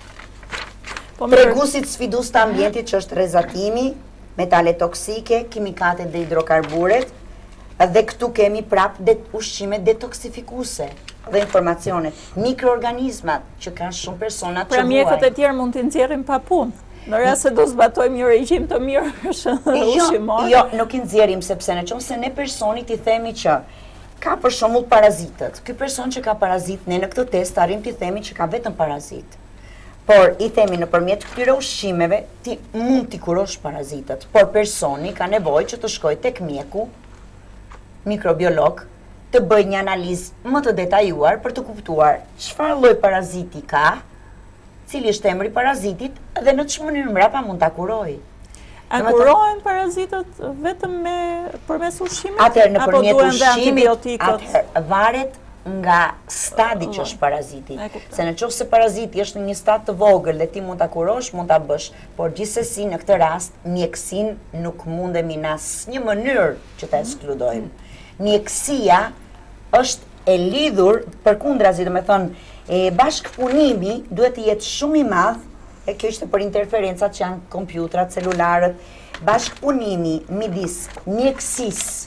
tregusit sfidues të ambientit që është rrezatimi, metale toksike, kimikatet dhe hidrokarburet, dhe këtu kemi prap ushqimet detoksifikuese dhe informacionet, mikroorganizmat që kanë shumë personat që Pra vuajnë. mjekët e tjerë mund t'i nxjerrim pa punë. Në rast se do zbatojmë një regjim të mirë ushqimor. Jo, nuk i nxjerrim sepse nëse ne personit i themi që ka për shembull parazitët. Ky person që ka parazit, ne në këtë test arrim t'i themi që ka vetëm parazit. Por i themi nëpërmjet këtyre ushqimeve ti mund t'i kurosh parazitët, por personi ka nevojë që të shkojë tek mjeku, mikrobiolog, të bëjë një analizë më të detajuar për të kuptuar çfarë lloj paraziti ka, cili është emri i parazitit dhe në çfarë mënyrë mbrapa mund ta kurojë. A kurohen parazitët vetëm përmes ushqimit? Atëherë apo nëpërmjet duhen dhe ushqimit, antibiotikët? atëherë varet nga stadi që është paraziti. Se në qoftë se paraziti është në një stad të vogël dhe ti mund ta kurosh, mund ta bësh, por gjithsesi në këtë rast mjekësinë nuk mundemi në asnjë mënyrë që ta ekskludojmë. Mjekësia është e lidhur përkundrazi, domethënë bashkëpunimi duhet të jetë shumë i madh, e kjo ishte për interferencat që janë kompjutrat, celularët, bashkëpunimi midis mjekësisë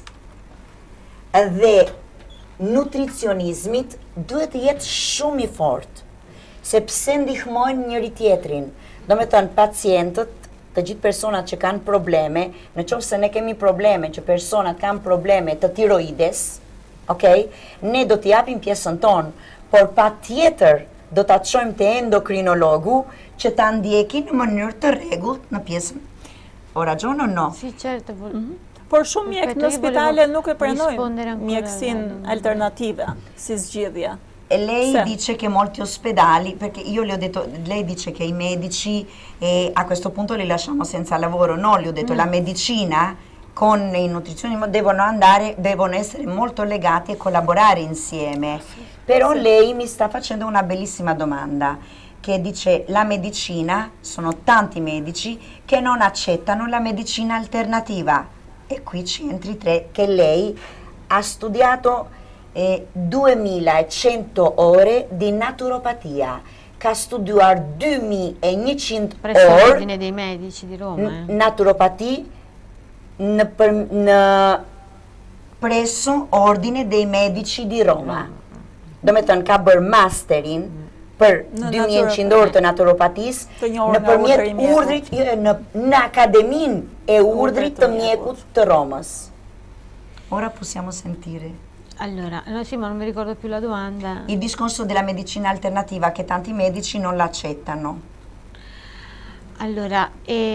dhe nutricionizmit duhet të jetë shumë i fortë, sepse ndihmojnë njëri tjetrin. Domethënë pacientët, të gjithë personat që kanë probleme, në qoftë se ne kemi probleme që personat kanë probleme të tiroides, okay, ne do t'i japim pjesën tonë, por patjetër do ta çojmë te endokrinologu që ta ndjekin në mënyrë të rregullt në pjesën. O ragiono no? Sì, certo. Por shumë mjek në spitale nuk e pranojnë ancora mjekësinë alternative si zgjidhje. Lei dice che molti ospedali, perché io le ho detto, lei dice che i medici, a questo punto li lasciamo senza lavoro, no, le ho detto la medicina con i nutrizionisti devono essere molto legati e collaborare insieme. Però lei mi sta facendo una bellissima domanda, che dice la medicina, sono tanti medici che non accettano la medicina alternativa. E qui ci entri tre, che lei ha studiato 2100 ore di naturopatia, che ha studiato 2100 presso ore l'ordine dei medici di Roma. Naturopatia presso ordine dei medici di Roma. Do me thënë ka bërë masterin për 2100 orë të naturopatisë nëpërmjet urdhrit në Akademinë e Urdhrit të Mjekut të Romës. Ora possiamo sentire. Allora, no, sì, ma non mi ricordo più la domanda. Il discorso della medicina alternativa che tanti medici non l'accettano. Allora,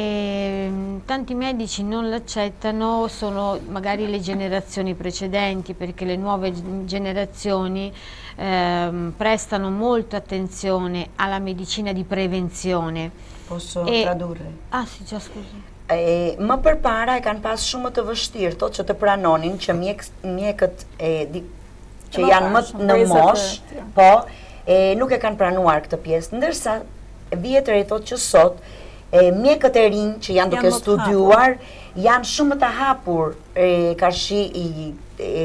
tanti medici non l'accettano, sono magari le generazioni precedenti, perché le nuove generazioni prestano molta attenzione alla medicina di prevenzione. Posso tradurre? Ah sì, già scusi. Më përpara e kanë pas shumë të vështirë, thotë që të pranonin që mjekët që janë më në moshë, po, nuk e kanë pranuar këtë pjesë, ndërsa vjetër e thotë që sot mjekët e rinj që janë duke studiuar janë shumë të hapur karshi i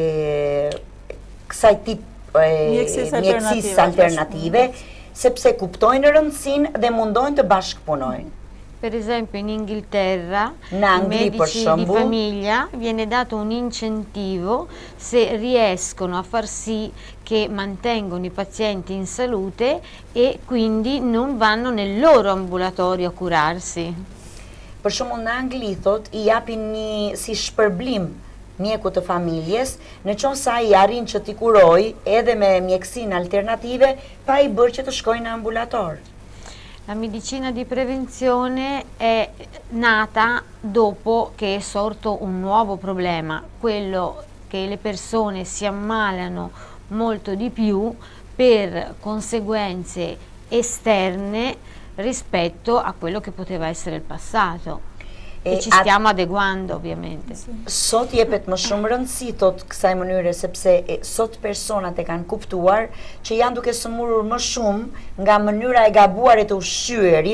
kësaj tip mjekësisë alternative, sepse kuptojnë rëndësinë dhe mundojnë të bashkëpunojnë. Per esempio in Inghilterra, ai medici di famiglia viene dato un incentivo se riescono a far sì che mantengono i pazienti in salute e quindi non vanno nel loro ambulatorio a curarsi. Per shembull në Angli thot i japin një si shpërblim mjeku të familjes, në qoftë se ai arrin që t'i kurojë edhe me mjekësinë alternative pa i bërë që të shkojnë në ambulator. La medicina di prevenzione è nata dopo che è sorto un nuovo problema, quello che le persone si ammalano molto di più per conseguenze esterne rispetto a quello che poteva essere il passato. E ci stiamo adeguando ovviamente. Sot jepet më shumë rëndësi thot kësaj mënyre sepse sot personat e kanë kuptuar që janë duke sëmurur më shumë nga mënyra e gabuar e të ushqyerit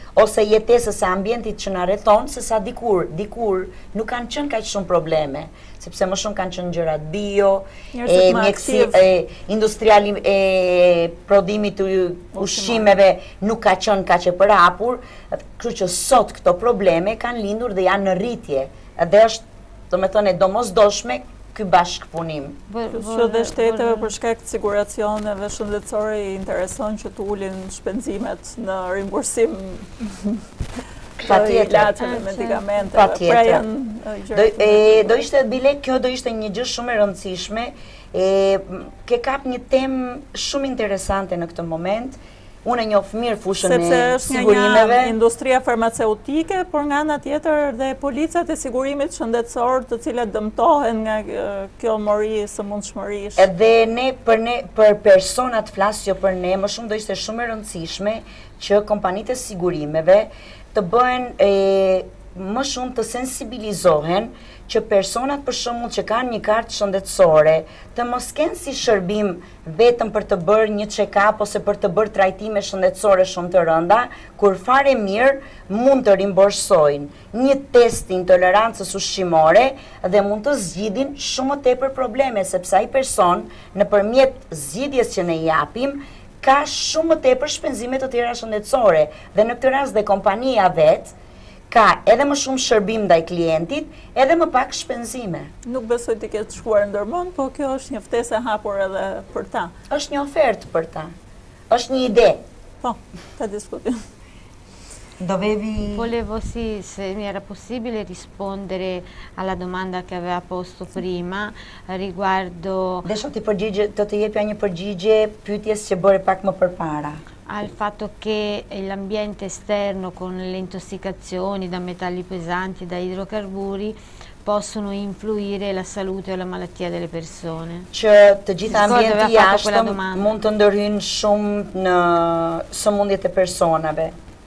ose jetesës e ambientit që na rrethon, se sa dikur nuk kanë qenë kaq shumë probleme, sepse më shumë kanë qenë gjërat bio, mjekësi, industriali e prodhimit të ushqimeve nuk ka qenë kaq e përhapur, kështu që sot këto probleme kanë lindur dhe janë në rritje, dhe është, domethënë, e domosdoshme ky bashkëpunim. Kështu dhe shteteve për shkak të siguracioneve shëndetësore i intereson që të ulin shpenzimet në rimbursim të ilaçeve, medikamenteve. Do ishte bile, kjo do ishte një gjë shumë e rëndësishme, ke kap një temë shumë interesante në këtë moment. Unë e njoh mirë fushën e sigurimeve. Sepse është një industria farmaceutike, por nga ana tjetër dhe policat e sigurimit shëndetësor, të cilat dëmtohen nga kjo mori sëmundshmërish. Edhe për personat flas, jo për ne, më shumë do ishte shumë e rëndësishme që kompanitë e sigurimeve të bëhen më shumë të sensibilizohen që personat për shembull që kanë një kartë shëndetësore të mos kenë si shërbim vetëm për të bërë një check-up ose për të bërë trajtime shëndetësore shumë të rënda, kur fare mirë mund të rimborsojnë një test intolerancës ushqimore dhe mund të zgjidhin shumë më tepër probleme, sepse ai person nëpërmjet zgjidhjes që ne japim ka shumë më tepër shpenzime të tjera shëndetësore dhe në këtë rast dhe kompania vet ka edhe më shumë shërbim ndaj klientit, edhe më pak shpenzime. Nuk besoj të ketë shkuar ndërmend, po kjo është një ftesë e hapur edhe për ta. Është një ofertë për ta. Është një ide. Po, ta diskutim. Volevo sì, se mi era possibile rispondere alla domanda che aveva posto prima riguardo... Desha të jepja një përgjigje pyetjes që bëre pak më përpara. Al fatto che l'ambiente esterno con le intossicazioni da metalli pesanti, da idrocarburi, possono influire la salute o la malattia delle persone. Që të gjitha ambienti jashtëm mund të ndërhyjnë shumë në sëmundjet e personave.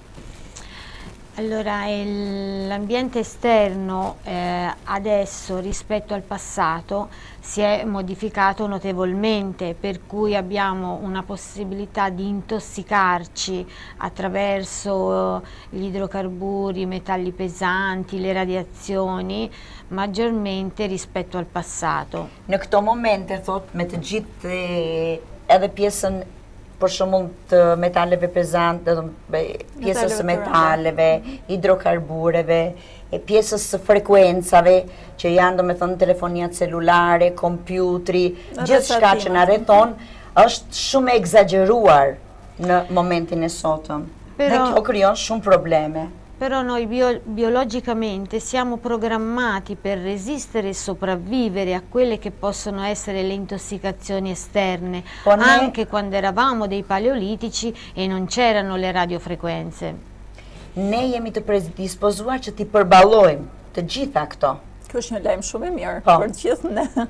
Allora, l'ambiente esterno adesso rispetto al passato si è modificato notevolmente, per cui abbiamo una possibilità di intossicarci attraverso gli idrocarburi, i metalli pesanti, le radiazioni, maggiormente rispetto al passato. Në këto momente, thot, me të gjithë edhe pjesën për shembull të metaleve pezante, pjesës së metaleve, hidrokarbureve, pjesës së frekuencave, që janë domethënë telefonia celulare, kompjutri, gjithçka që na rrethon, është shumë e egzageruar në momentin e sotëm. Dhe kjo krijon shumë probleme. Però noi biologicamente siamo programmati per resistere e sopravvivere a quelle che possono essere le intossicazioni esterne, anche quando eravamo dei paleolitici e non c'erano le radiofrequenze. Ne jemi të predispozuar që t'i përballojmë të gjitha këto. Kjo është një lajm shumë i mirë për të gjithë ne.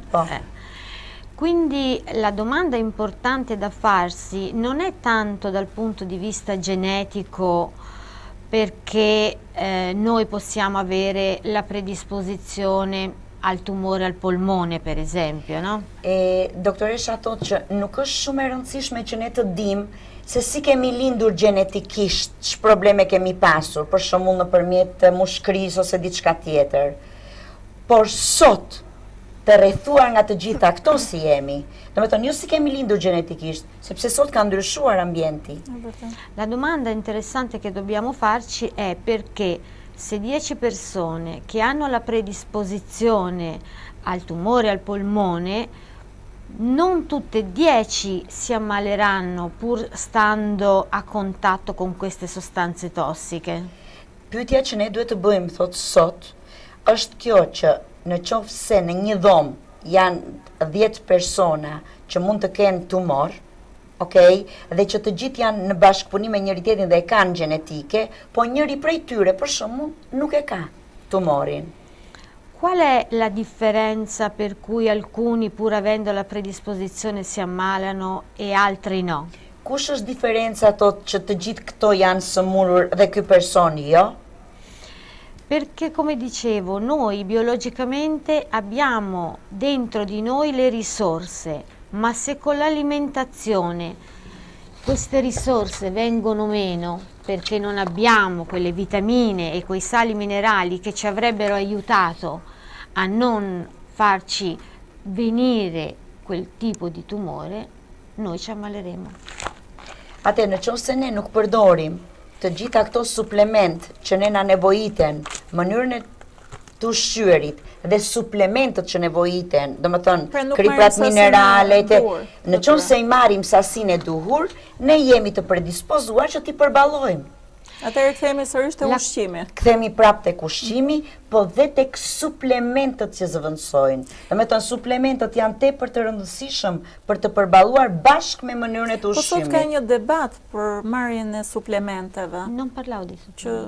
Quindi la domanda importante da farsi non è tanto dal punto di vista genetico, perché noi possiamo avere la predisposizione al tumore al polmone, per esempio, no? Doktoresha thotë që nuk është shumë e rëndësishme që ne të dimë se si kemi lindur genetikisht, që probleme kemi pasur, për shembull nëpërmjet mushkërisë ose diçka tjetër. Por sot, të rrethuar nga të gjitha këto si jemi, domethënë jo si kemi lindur genetikisht, sepse sot ka ndryshuar ambienti. La domanda interessante che dobbiamo farci è perché se 10 persone che hanno la predisposizione al tumore al polmone, non tutte e 10 si ammaleranno pur stando a contatto con queste sostanze tossiche. Pyetja që ne duhet të bëjmë, thotë sot, është kjo që në qoftë se në një dhomë janë 10 persona që mund të kenë tumor, dhe që të gjithë janë në bashkëpunim me njëri tjetrin dhe e kanë genetike, po njëri prej tyre, për shembull, nuk e ka tumorin. Qual è la differenza per cui alcuni, pur avendo la predisposizione, si ammalano e altri no? Kush është diferenca thotë që të gjithë këto janë sëmurur dhe ky person jo? Perché, come dicevo, noi biologicamente abbiamo dentro di noi le risorse, ma se con l'alimentazione queste risorse vengono meno perché non abbiamo quelle vitamine e quei sali minerali che ci avrebbero aiutato a non farci venire quel tipo di tumore, noi ci ammaleremo. Atë nëse ne nuk përdorim të gjitha këto suplement që ne na nevojiten, mënyrën e të ushqyerit dhe suplementët që nevojiten, do më thënë kriprat mineralet, nëse i marrim sasinë e duhur, ne jemi të predispozuar që t'i përballojmë. Atëherë kthehemi sërish te ushqimi. Kthehemi prapë tek ushqimi, po dhe tek suplementët që zëvendësojnë. Do të thënë suplementët janë tepër të rëndësishëm për të përballuar bashkë me mënyrën e të ushqimit. Po sot ka një debat për marrjen e suplementeve. Non parlavo di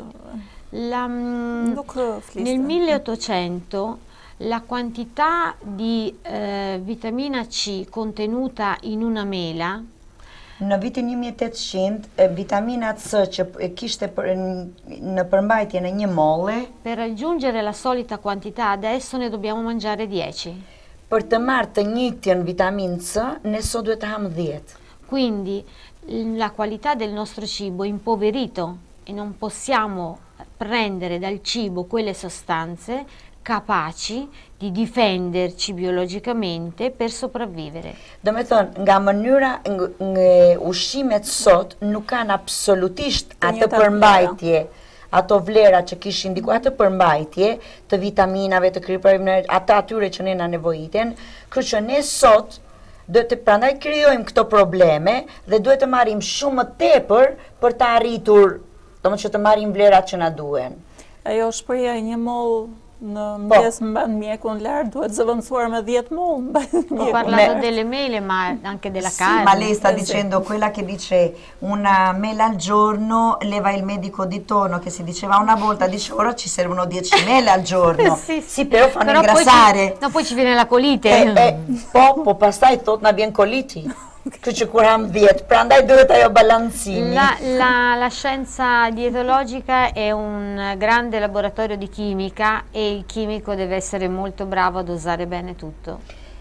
supplementi. Nel 1800 la quantità di vitamina C contenuta in una mela. Në vitin 1800, vitamina C që kishte në përmbajtje në një molle, per raggiungere la solita quantità adesso ne dobbiamo mangiare 10. Per të marrë të njëjtën vitaminë C, ne sot duhet të ham 10. Quindi la qualità del nostro cibo è impoverito e non possiamo prendere dal cibo quelle sostanze capaci di difenderci biologicamente per sopravvivere. Do me thonë, nga mënyra ushqimet sot nuk kanë absolutisht atë përmbajtje, ato vlera që kishin diku, atë përmbajtje të vitaminave, të kriprave, atë atyre që ne na nevojiten, kështu që ne sot duhet të prandaj krijojmë këto probleme dhe duhet të marrim shumë më tepër për të arritur, domethënë që të marrim vlerat që na duhen. Ajo shpreha e një moll në mëngjes mban mjekun lart, duhet zëvendësuar me 10 moll. Ho parlato delle mele, ma anche della carne. Ma lei sta dicendo quella che dice una mela al giorno leva il medico di turno, che si diceva una volta, dice ora ci servono 10 mele al giorno. Sì, però fanno ingrassare. Poi ci viene la colite. Po pastaj thot na vjen koliti. Që kur ham 10, prandaj duhet ajo balancimi. La scienza dietologica è un grande laboratorio di chimica e il chimico deve essere molto bravo a dosare bene tutto.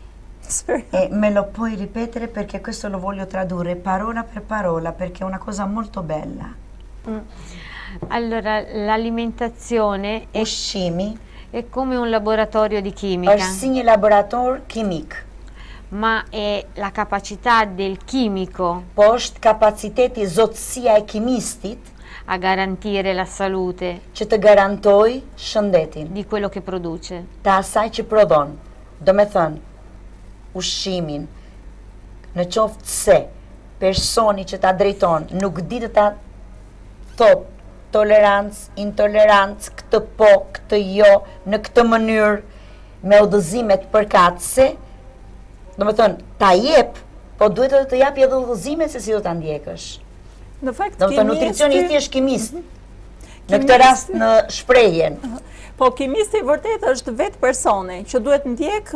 Me lo puoi ripetere perché questo lo voglio tradurre parola per parola perché è una cosa molto bella. Allora, l'alimentazione è come un laboratorio di chimica. Është si një laborator kimik. Ma è la capacità del chimico, po është kapaciteti, zotësia e kimistit a garantire la salute, që të garantoj shëndetin di quello che produce, të asaj që prodhon. Do me thënë, ushqimin, në qoftë se personi që ta drejton nuk di të ta thot tolerancë, intolerancë, këtë po, këtë jo, në këtë mënyrë, me udhëzimet përkatëse, do me thënë, ta jep, po duhet të japi edhe udhëzime se si do ta ndjekësh. Në fakt, do me thënë, nutricionisti është kimist. Në këtë rast në shprehjen. Po kimisti vërtet është vetë personi që duhet ndjek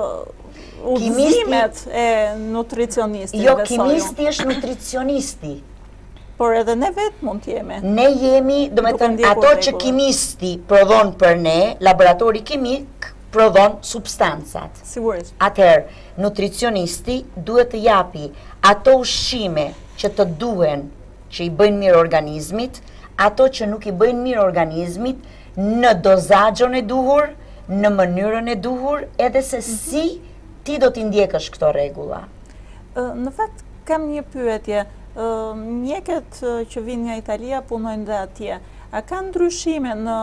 udhëzimet e nutricionistit. Jo, kimisti është nutricionisti. Por edhe ne vetë mund t'jemi. Ne jemi, do me thënë, ato që kimisti prodhon për ne, laboratori kimik, prodhon substancat. Sigurisht. Atëherë, nutricionisti duhet të japi ato ushqime që të duhen, që i bëjnë mirë organizmit, ato që nuk i bëjnë mirë organizmit, në dozazhon e duhur, në mënyrën e duhur, edhe se si ti do t'i ndjekësh këto rregulla. Në fakt, kam një pyetje. Mjekët që vinë nga Italia punojnë dhe atje. A ka ndryshime në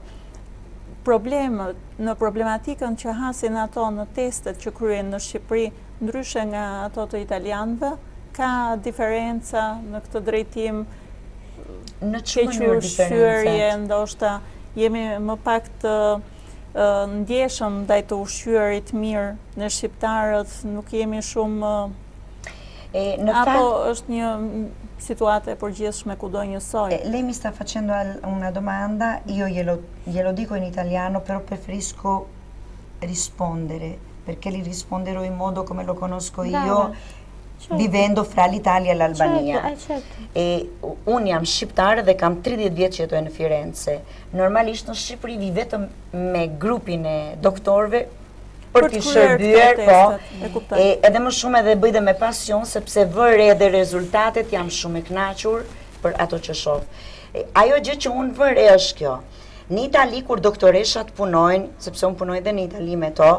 problematikën që hasin ato në testet që kryen në Shqipëri, ndryshe nga ato të italianëve? Ka diferenca në këtë drejtim? Në që mënyrë diferencat? Ndoshta jemi më pak të ndjeshëm ndaj të ushqyerit mirë në shqiptarët, nuk jemi shumë... Apo është një situazione e përgjithshme kudo njësoj? Lei mi sta facendo una domanda, io glielo dico in italiano, però preferisco rispondere, perché li risponderò in modo come lo conosco io, vivendo fra l'Italia e l'Albania. Unë jam shqiptare dhe kam 30 vjet që jetoj në Firenze. Normalisht në Shqipëri vi vetëm me grupin e doktorëve për t'i shërbyer, po, edhe më shumë edhe bëj dhe me pasion, sepse vërë edhe rezultatet jam shumë e kënaqur për ato që shoh. Ajo gjë që unë vërë është kjo. Në Itali, kur doktoreshat punojnë, sepse unë punoj dhe në Itali me to,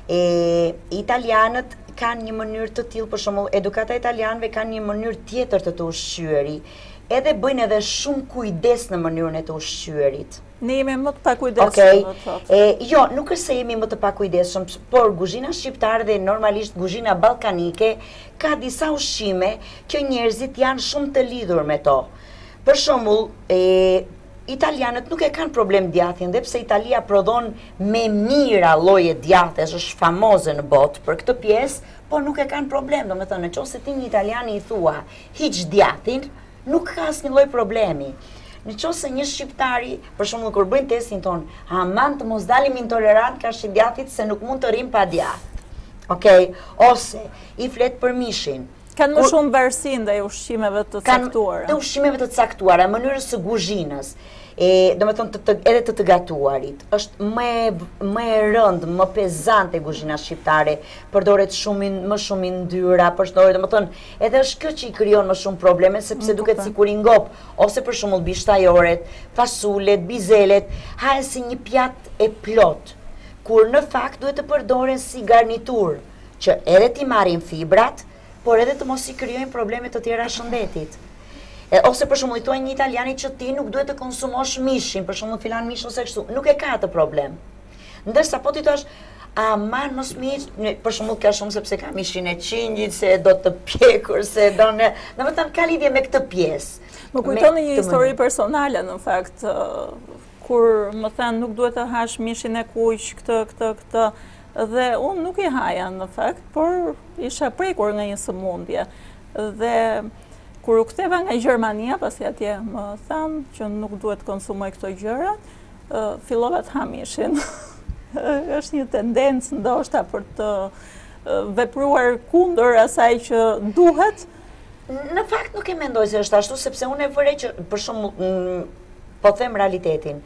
italianët kanë një mënyrë të tillë, për shembull, edukata italianëve kanë një mënyrë tjetër të ushqyeri, edhe bëjnë edhe shumë kujdes në mënyrën e të ushqyerit. Ne jemi më të pakujdesshëm. Jo, nuk është se jemi më të pakujdesshëm, por kuzhina shqiptare dhe normalisht kuzhina ballkanike ka disa ushqime që njerëzit janë shumë të lidhur me to. Për shembull, italianët nuk e kanë problem djathin, dhe pse Italia prodhon me mira lloje djathesh, është famoze në botë për këtë pjesë, por nuk e kanë problem, domethënë, nëse ti një italian i thua hiç djathin, nuk ka asnjë lloj problemi. Nëse një shqiptari, për shembull, kur bëjnë testin ton, aman të mos dalim intolerant ka djathit se nuk mund të rrim pa djath. Okej, ose i flet për mishin. Kanë më shumë varësi ndaj ushqimeve të caktuara. Kanë ushqimeve të caktuara, mënyrës së kuzhinës, domethënë edhe të gatuarit. Është më e rëndë, më pezante kuzhina shqiptare, përdoret më shumë yndyra, përdoret, domethënë, edhe është kjo që i krijon më shumë probleme, sepse duket sikur i ngop, ose për shembull bishtajoret, fasulet, bizelet, hahen si një pjatë e plot, kur në fakt duhet të përdoren si garnitur, që edhe ti marrin fibrat, por edhe të mos i krijojnë probleme të tjera shëndetit. Ose për shembull i thuaj një italiani që ti nuk duhet të konsumosh mishin, për shembull filan mish ose kështu, nuk e ka atë problem. Ndërsa po ti thosh, aman mos mish, për shembull ka shumë sepse ka mishin e qingjit, se do të pjekur, se do në, domethënë ka lidhje me këtë pjesë. Më kujtoni një histori personale në fakt, kur më thënë nuk duhet të hash mishin e kuq, këtë, dhe unë nuk i haja në fakt, por isha prekur nga një sëmundje. Dhe kur u ktheva nga Gjermania, pasi atje më thanë që nuk duhet konsumoj këto gjëra, fillova të ha mishin. Është një tendencë ndoshta për të vepruar kundër asaj që duhet. Në fakt nuk e mendoj se është ashtu, sepse unë e vërej që, për shembull, po them realitetin,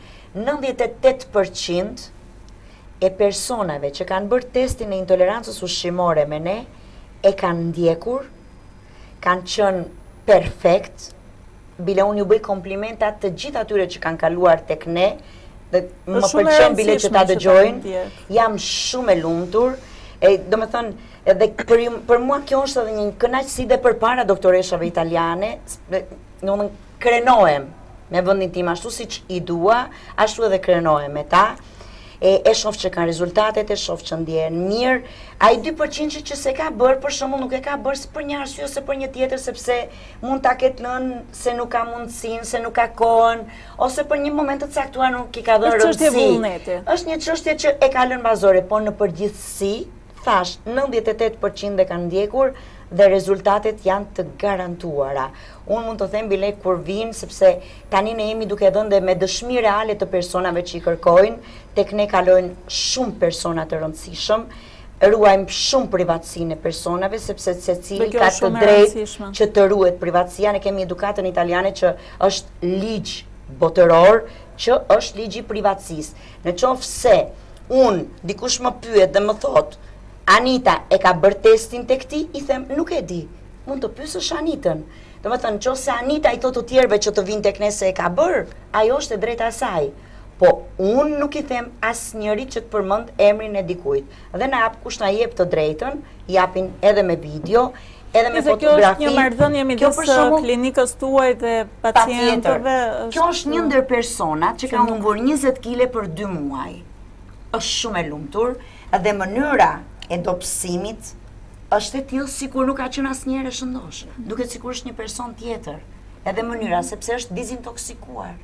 98% e personave që kanë bërë testin e intolerancës ushqimore me ne, e kanë ndjekur, kanë qenë perfekt, bile unë ju bëj komplimentat të gjithë atyre që kanë kaluar tek ne, dhe më pëlqen bile që ta dëgjojnë, jam shumë e lumtur, do me thënë, edhe për mua kjo është edhe një kënaqësi dhe përpara doktoreshave italiane, në krenohem me vendin tim ashtu siç i dua, ashtu edhe krenohem me ta. E shoh që kanë rezultatet, e shoh që ndjehen mirë. Ai 2% që se ka bërë, për shembull, nuk e ka bërë për një arsye ose për një tjetër, sepse mund ta ketë lënë se nuk ka mundësinë, se nuk ka kohën, ose për një moment të caktuar nuk i ka dhënë rëndësi. Është një çështje që e ka lënë bazore, por në përgjithësi, thash, 98% e kanë ndjekur dhe rezultatet janë të garantuara. Unë mund të them bile kur vinë, sepse tani ne jemi duke dhënë dhe me dëshmi reale të personave që i kërkojnë, tek ne kalojnë shumë persona të rëndësishëm, ruajmë shumë privatësinë e personave, sepse secili ka të drejtë që të ruhet privatësia. Ne kemi edukatën italiane që është ligj botëror, që është ligji i privatësisë. Në qoftë se unë dikush më pyet dhe më thotë, Anita e ka bërë testin tek ti, i them nuk e di. Mund të pyesësh Anitën. Domethënë, nëse Anita i thotë të tjerëve që të vinë tek ne se e ka bërë, ajo është e drejta e saj. Po unë nuk i them asnjërit që të përmend emrin e dikujt. Dhe na jap kush na jep të drejtën, japin edhe me video, edhe me fotografi. Kjo është një marrëdhënie midis klinikës tuaj dhe pacientëve. Kjo është një ndër personat që ka humbur 20 kg për 2 muaj. Është shumë e lumtur dhe mënyra e dobësimit është e tillë sikur nuk ka qenë asnjëherë shëndosh. Duket sikur është një person tjetër. Edhe mënyra sepse është dezintoksikuar.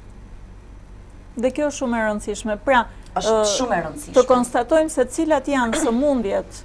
Dhe kjo është shumë e rëndësishme. Pra, është shumë e rëndësishme. Të konstatojmë se cilat janë sëmundjet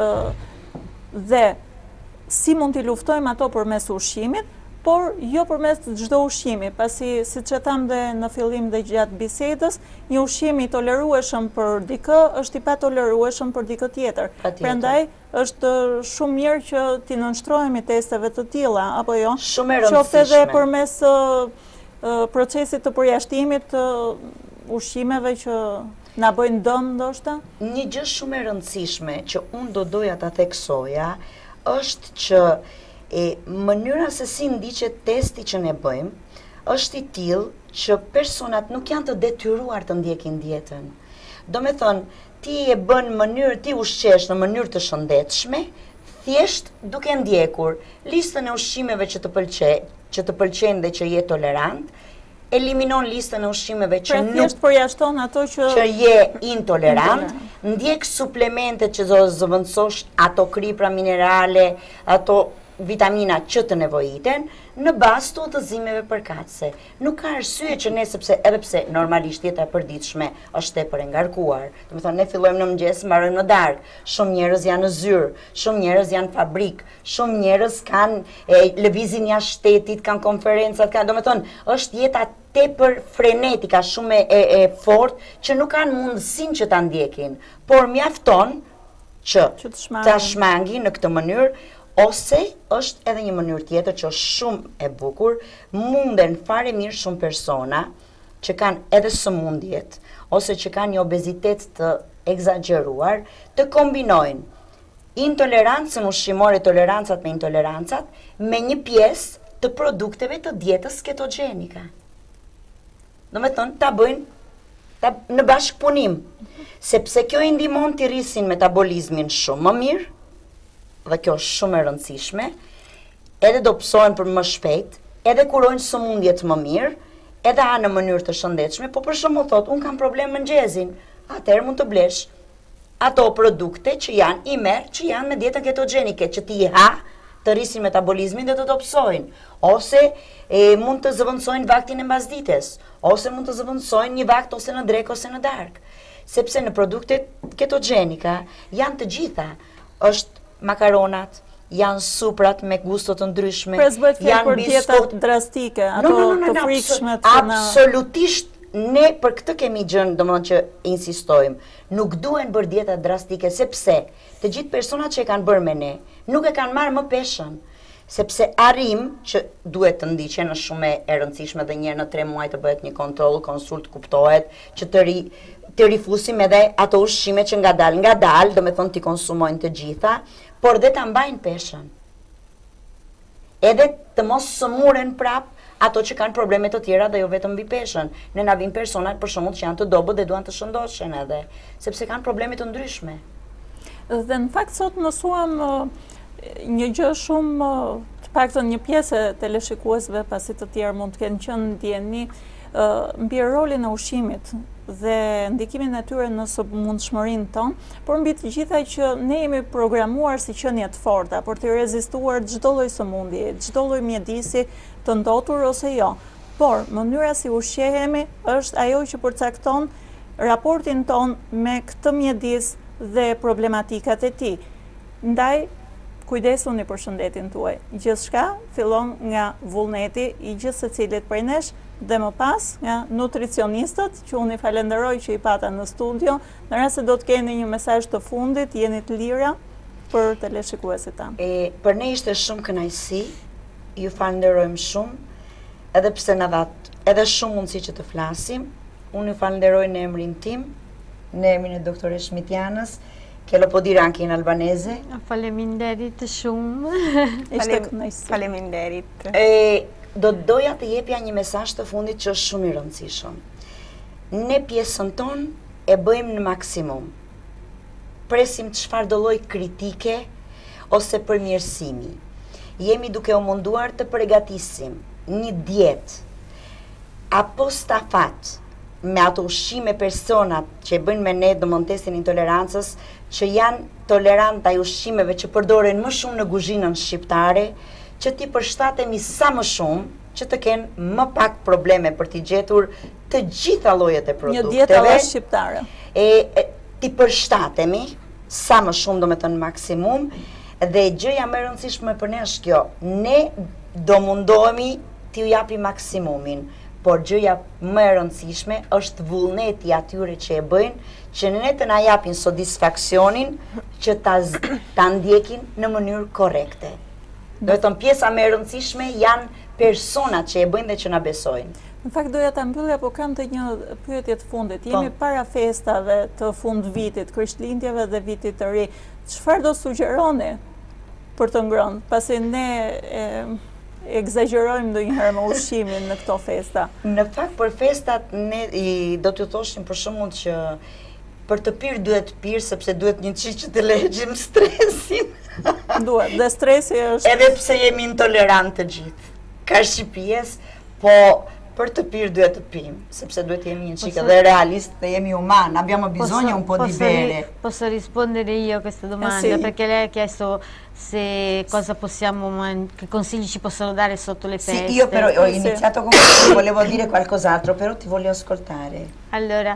dhe si mund t'i luftojmë ato përmes ushqimit, por jo përmes çdo ushqimi, pasi siç e tham dhe në fillim dhe gjatë bisedës, një ushqim i tolerueshëm për dikë është i patolerueshëm për dikë tjetër. Prandaj është shumë mirë që t'i nënshtrohemi testeve të tilla, apo jo? Shumë e rëndësishme. Qoftë edhe përmes procesit të përjashtimit të ushqimeve që Na bëjnë dëm ndoshta? Një gjë shumë e rëndësishme që unë do doja ta theksoja është që mënyra se si ndiqet testi që ne bëjmë është i tillë që personat nuk janë të detyruar të ndjekin dietën. Do me thënë, ti e bën mënyrë, ti ushqesh në mënyrë të shëndetshme, thjesht duke ndjekur listën e ushqimeve që të pëlqejnë dhe që je tolerant, eliminon listën e ushqimeve që thjesht përjashton ato që je intolerant, ndjek suplementet që do zëvendësosh, ato kripra minerale, ato vitamina që të nevojiten, në bazë të udhëzimeve përkatëse. Nuk ka arsye që ne, edhe pse normalisht jeta e përditshme është tepër e ngarkuar. Do të thonë, ne fillojmë në mëngjes, mbarojmë në darkë. Shumë njerëz janë në zyrë, shumë njerëz janë fabrik, shumë njerëz kanë lëvizin jashtë shtetit, kanë konferencat, do të thonë, është jeta tepër frenetika, shumë e fortë, që nuk kanë mundësinë që ta ndjekin, por mjafton që ta shmangin në këtë mënyrë. Ose është edhe një mënyrë tjetër që është shumë e bukur, munden fare mirë shumë persona që kanë edhe sëmundjet, ose që kanë një obezitet të egzageruar, të kombinojnë intolerancën ushqimore, tolerancat me intolerancat, me një pjesë të produkteve të dietës ketogjenika. Do me thonë, ta bëjnë në bashkëpunim, sepse kjo i ndihmon të rrisin metabolizmin shumë më mirë, dhe kjo është shumë e rëndësishme, edhe do psohen për më shpejt, edhe kurojnë sëmundjet më mirë, edhe ha në mënyrë të shëndetshme, po për shembull thotë, unë kam problem mëngjesin, atëherë mund të blesh ato produkte që janë i merë, që janë me dietën ketogjenike, që ti ha të rrisin metabolizmin dhe të dopsojnë, ose mund të zëvendësojnë vaktin e mbasdites, ose mund të zëvendësojnë një vakt ose në drekë ose në darkë, sepse në produktet ketogjenika janë të gjitha, është makaronat, janë suprat me gusto të ndryshme, janë biskuit drastike, ato të frikshme të na. Absolutisht, ne për këtë kemi gjënë, domethënë që insistojmë, nuk duhen bërë dieta drastike, sepse të gjithë personat që e kanë bërë me ne, nuk e kanë marrë më peshën, sepse arrim që duhet të ndiqen, është shumë e rëndësishme dhe një herë në 3 muaj të bëhet një kontroll, konsult kuptohet, që të rifusim edhe ato ushqime që nga dal, do me thonë t'i konsumojnë të gjitha, por dhe të mbajnë peshën. Edhe të mos sëmuren prap ato që kanë probleme të tjera dhe jo vetëm mbi peshën. Ne na vijnë personat për shembull që janë të dobët dhe duan të shëndoshen edhe, sepse kanë probleme të ndryshme. Dhe në fakt sot mësuam një gjë shumë, të paktën një pjesë e teleshikuesve, pasi të tjerë mund të kenë qenë ndjeni, mbi rolin e ushqimit dhe ndikimin e tyre në sëmundshmërinë tonë, por mbi të gjitha që ne jemi programuar si qenie të forta për të rezistuar çdo lloj sëmundje, çdo lloj mjedisi të ndotur ose jo. Por mënyra si ushqehemi është ajo që përcakton raportin ton me këtë mjedis dhe problematikat e tij. Ndaj kujdesuni për shëndetin tuaj. Gjithçka fillon nga vullneti i gjithë secilit prej nesh, dhe më pas nga nutricionistët, që unë i falenderoj që i pata në studio, në rast se do të keni një mesazh të fundit, jeni të lira për teleshikuesit tanë. Për ne ishte shumë kënaqësi, ju falenderojmë shumë, edhe pse na dhat edhe shumë mundësi që të flasim. Unë ju falenderoj në emrin tim, në emrin e doktoresh Mitjanës, che lo può dire anche in albanese. Faleminderit shumë. Ishte kënaqësi. Faleminderit. Do doja të jepja një mesazh të fundit që është shumë i rëndësishëm. Ne pjesën tonë e bëjmë në maksimum. Presim çfarë do lloj kritike ose përmirësimi. Jemi duke u munduar të përgatisim një dietë apo stafat me ato ushqime personat që e bëjnë me ne testin intolerancës, që janë tolerant ai ushqimeve që përdoren më shumë në kuzhinën shqiptare, që ti përshtatemi sa më shumë, që të kenë më pak probleme për t'i gjetur të gjitha llojet e produkteve. Një dietë alla shqiptare. Ti përshtatemi sa më shumë, do me thënë maksimum, dhe gjëja më e rëndësishme për ne është kjo. Ne do mundohemi t'ju japim maksimumin, por gjëja më e rëndësishme është vullneti atyre që e bëjnë, që ne të na japin satisfaksionin që ta ndjekin në mënyrë korrekte. Do të thënë pjesa më e rëndësishme janë personat që e bëjnë dhe që na besojnë. Në fakt doja ta mbyllja, po kam të një pyetje të fundit. Jemi para festave të fund vitit, Krishtlindjeve dhe vitit të ri. Çfarë do sugjeroni për të ngrënë, pasi ne egzagjerojmë ndonjëherë me ushqimin në këto festa? Në fakt për festat ne do t'ju thoshim për shembull që për të pirë duhet pirë sepse duhet një çik që të legjim stresin. Duhet, dhe stresi është... Edhe pse jemi intolerant të gjithë. Ka shqipies, po për të pirë duhet të pimë, sepse duhet jemi një çik edhe realist dhe jemi uman, abbiamo bisogno un po' di bere. Posso rispondere io a questa domanda? Sì. Perché lei ha chiesto se cosa possiamo, che consigli ci possono dare sotto le feste. Sì, io però ho iniziato con questo, volevo dire qualcos'altro, però ti voglio ascoltare. Allora,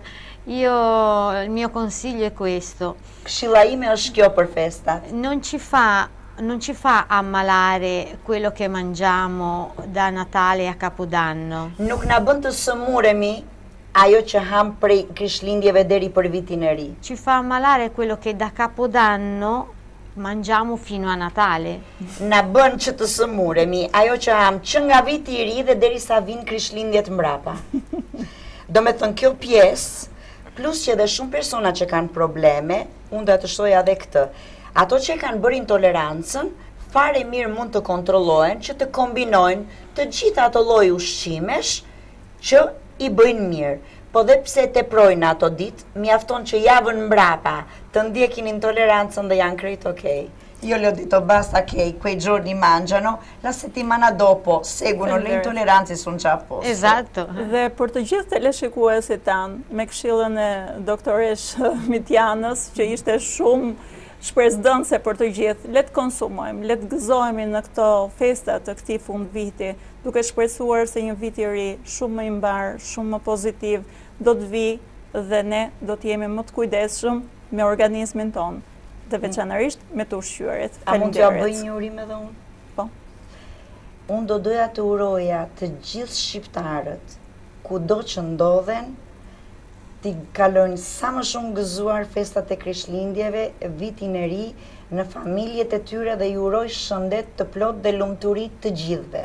il mio consiglio è questo. Këshilla ime është kjo për festat. Non ci fa ammalare quello che mangiamo da Natale a Capodanno. Nuk na bën të sëmuremi ajo që ham prej Krishtlindjeve deri për vitin e ri. Ci fa ammalare quello che da Capodanno mangiamo fino a Natale. Na bën që të sëmuremi ajo që ham që nga viti i ri dhe derisa vin Krishtlindjet mbrapa. Do me thënë kjo pjesë, plus që edhe shumë persona që kanë probleme, unë do të shtoja edhe këtë. Ato që kanë bërë intolerancën, fare mirë mund të kontrollohen që të kombinojnë të gjitha ato lloj ushqimesh që i bëjnë mirë. Po dhe pse teprojnë ato ditë, mjafton që javën mbrapa të ndjekin intolerancën dhe janë krejt okej. Io le ho detto basta che quei giorni mangiano, la settimana dopo seguono le intolleranze, sono già a posto. Esatto. Dhe për të gjithë teleshikuesit tanë, me këshillën e doktoresh Mitjanës, që ishte shumë shpresdhënëse për të gjithë, le të konsumojmë, le të gëzohemi në këto festa të këtij fund viti, duke shpresuar se një vit i ri shumë më i mbar, shumë më pozitiv do të vi dhe ne do të jemi më të kujdesshëm me organizmin tonë, dhe veçanërisht me të ushqyerit. A mund t'ja bëj një urim edhe unë? Po. Unë do doja të uroja të gjithë shqiptarët, kudo që ndodhen, t'i kalojnë sa më shumë gëzuar festat e Krishtlindjeve, vitin e ri, në familjet e tyre dhe ju uroj shëndet të plot dhe lumturi të gjithëve.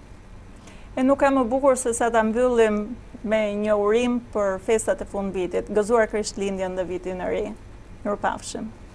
E nuk ka më bukur se sa ta mbyllim me një urim për festat e fundvitit, gëzuar Krishtlindjen dhe vitin e ri. Mirupafshim.